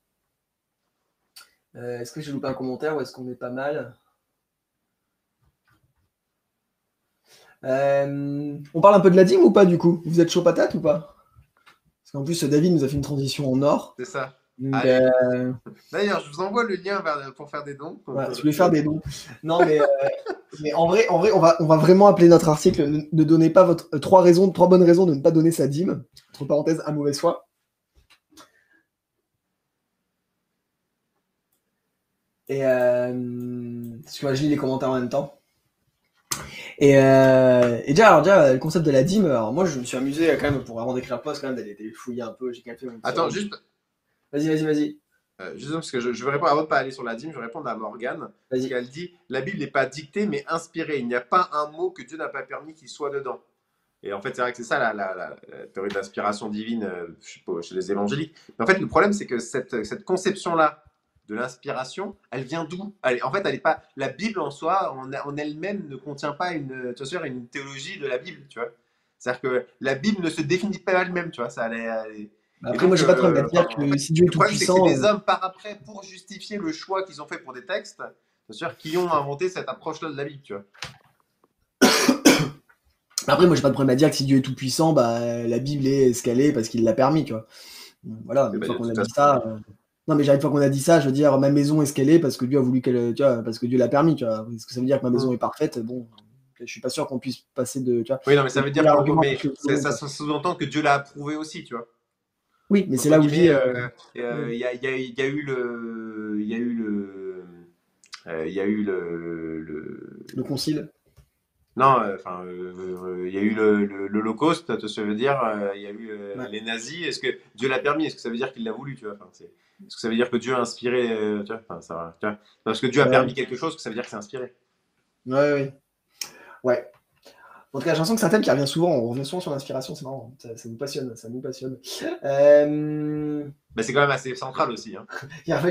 Euh, est-ce que j'ai loupé un commentaire ou est-ce qu'on est pas mal? Euh, on parle un peu de la dîme ou pas du coup? Vous êtes chaud patate ou pas? Parce qu'en plus, David nous a fait une transition en or. C'est ça. Donc, Allez. euh, D'ailleurs, je vous envoie le lien vers, pour faire des dons. voilà, si vous voulez faire des dons. Non, mais, euh, mais en vrai, en vrai on, va, on va vraiment appeler notre article Ne, ne donnez pas votre. Euh, trois, raisons, trois bonnes raisons de ne pas donner sa dîme. Entre parenthèses, à mauvaise foi. Et euh, parce que moi, je lis les commentaires en même temps. Et, euh, et déjà, alors déjà, le concept de la dîme, alors moi je me suis amusé quand même pour avant d'écrire le post, quand même d'aller fouiller un peu, j'ai quand même fait mon petit Attends, rendu. juste, Vas-y, vas-y, vas-y. euh, juste parce que je, je veux répondre avant de pas aller sur la dîme, je vais répondre à Morgane. Parce Vas-y. qu'elle dit la Bible n'est pas dictée, mais inspirée. Il n'y a pas un mot que Dieu n'a pas permis qu'il soit dedans. Et en fait, c'est vrai que c'est ça la, la, la, la théorie de l'inspiration divine euh, chez les évangéliques. Mais en fait, le problème, c'est que cette, cette conception-là de l'inspiration, elle vient d'où? En fait, elle est pas. La Bible en soi, en, en elle-même, ne contient pas une, tu vois, une théologie de la Bible, tu vois. C'est-à-dire que la Bible ne se définit pas elle-même, tu vois. Ça, elle est, elle est... Après, donc, moi, j'ai pas de problème à euh, dire en que fait, si Dieu est le tout problème, c'est que c'est puissant. des hommes par après, pour justifier le choix qu'ils ont fait pour des textes, c'est-à-dire qui ont inventé cette approche-là de la Bible, tu vois. Après, moi, j'ai pas de problème à dire que si Dieu est tout puissant, bah, la Bible est ce qu'elle est parce qu'il l'a permis, tu vois. Voilà, une bah, fois qu'on a façon, dit ça. Euh... Non, mais une fois qu'on a dit ça, je veux dire, ma maison est ce qu'elle est parce que Dieu a voulu qu'elle, tu vois, parce que Dieu l'a permis, tu vois. Est-ce que ça veut dire que ma maison mmh. est parfaite? Bon, je suis pas sûr qu'on puisse passer de, tu vois. Oui, non, mais ça veut dire que argument mais ça, ça sous-entend que Dieu l'a approuvé aussi, tu vois. Oui, mais c'est Entre là où je dis. guillemets, euh, euh, euh, il y a, il y a- il y a eu le, il y a eu le, euh, il y a eu le, le- Le concile. non, euh, enfin, euh, euh, il y a eu le, le- l'Holocauste, tu vois ce que je veux dire, euh, il y a eu euh, Ouais. les nazis. Est-ce que Dieu l'a permis? Est-ce que ça veut dire qu'il l'a voulu, tu vois? Enfin, c'est- est-ce que ça veut dire que Dieu a inspiré, euh, tu vois? Enfin, ça, tu vois. Parce que Dieu a Ouais, permis quelque chose, que ça veut dire que c'est inspiré. ouais, ouais. Ouais. En tout cas, j'ai l'impression que c'est un thème qui revient souvent. On revient souvent sur l'inspiration, c'est marrant. Ça, ça nous passionne, ça nous passionne. Euh... Mais c'est quand même assez central aussi, hein. Il y a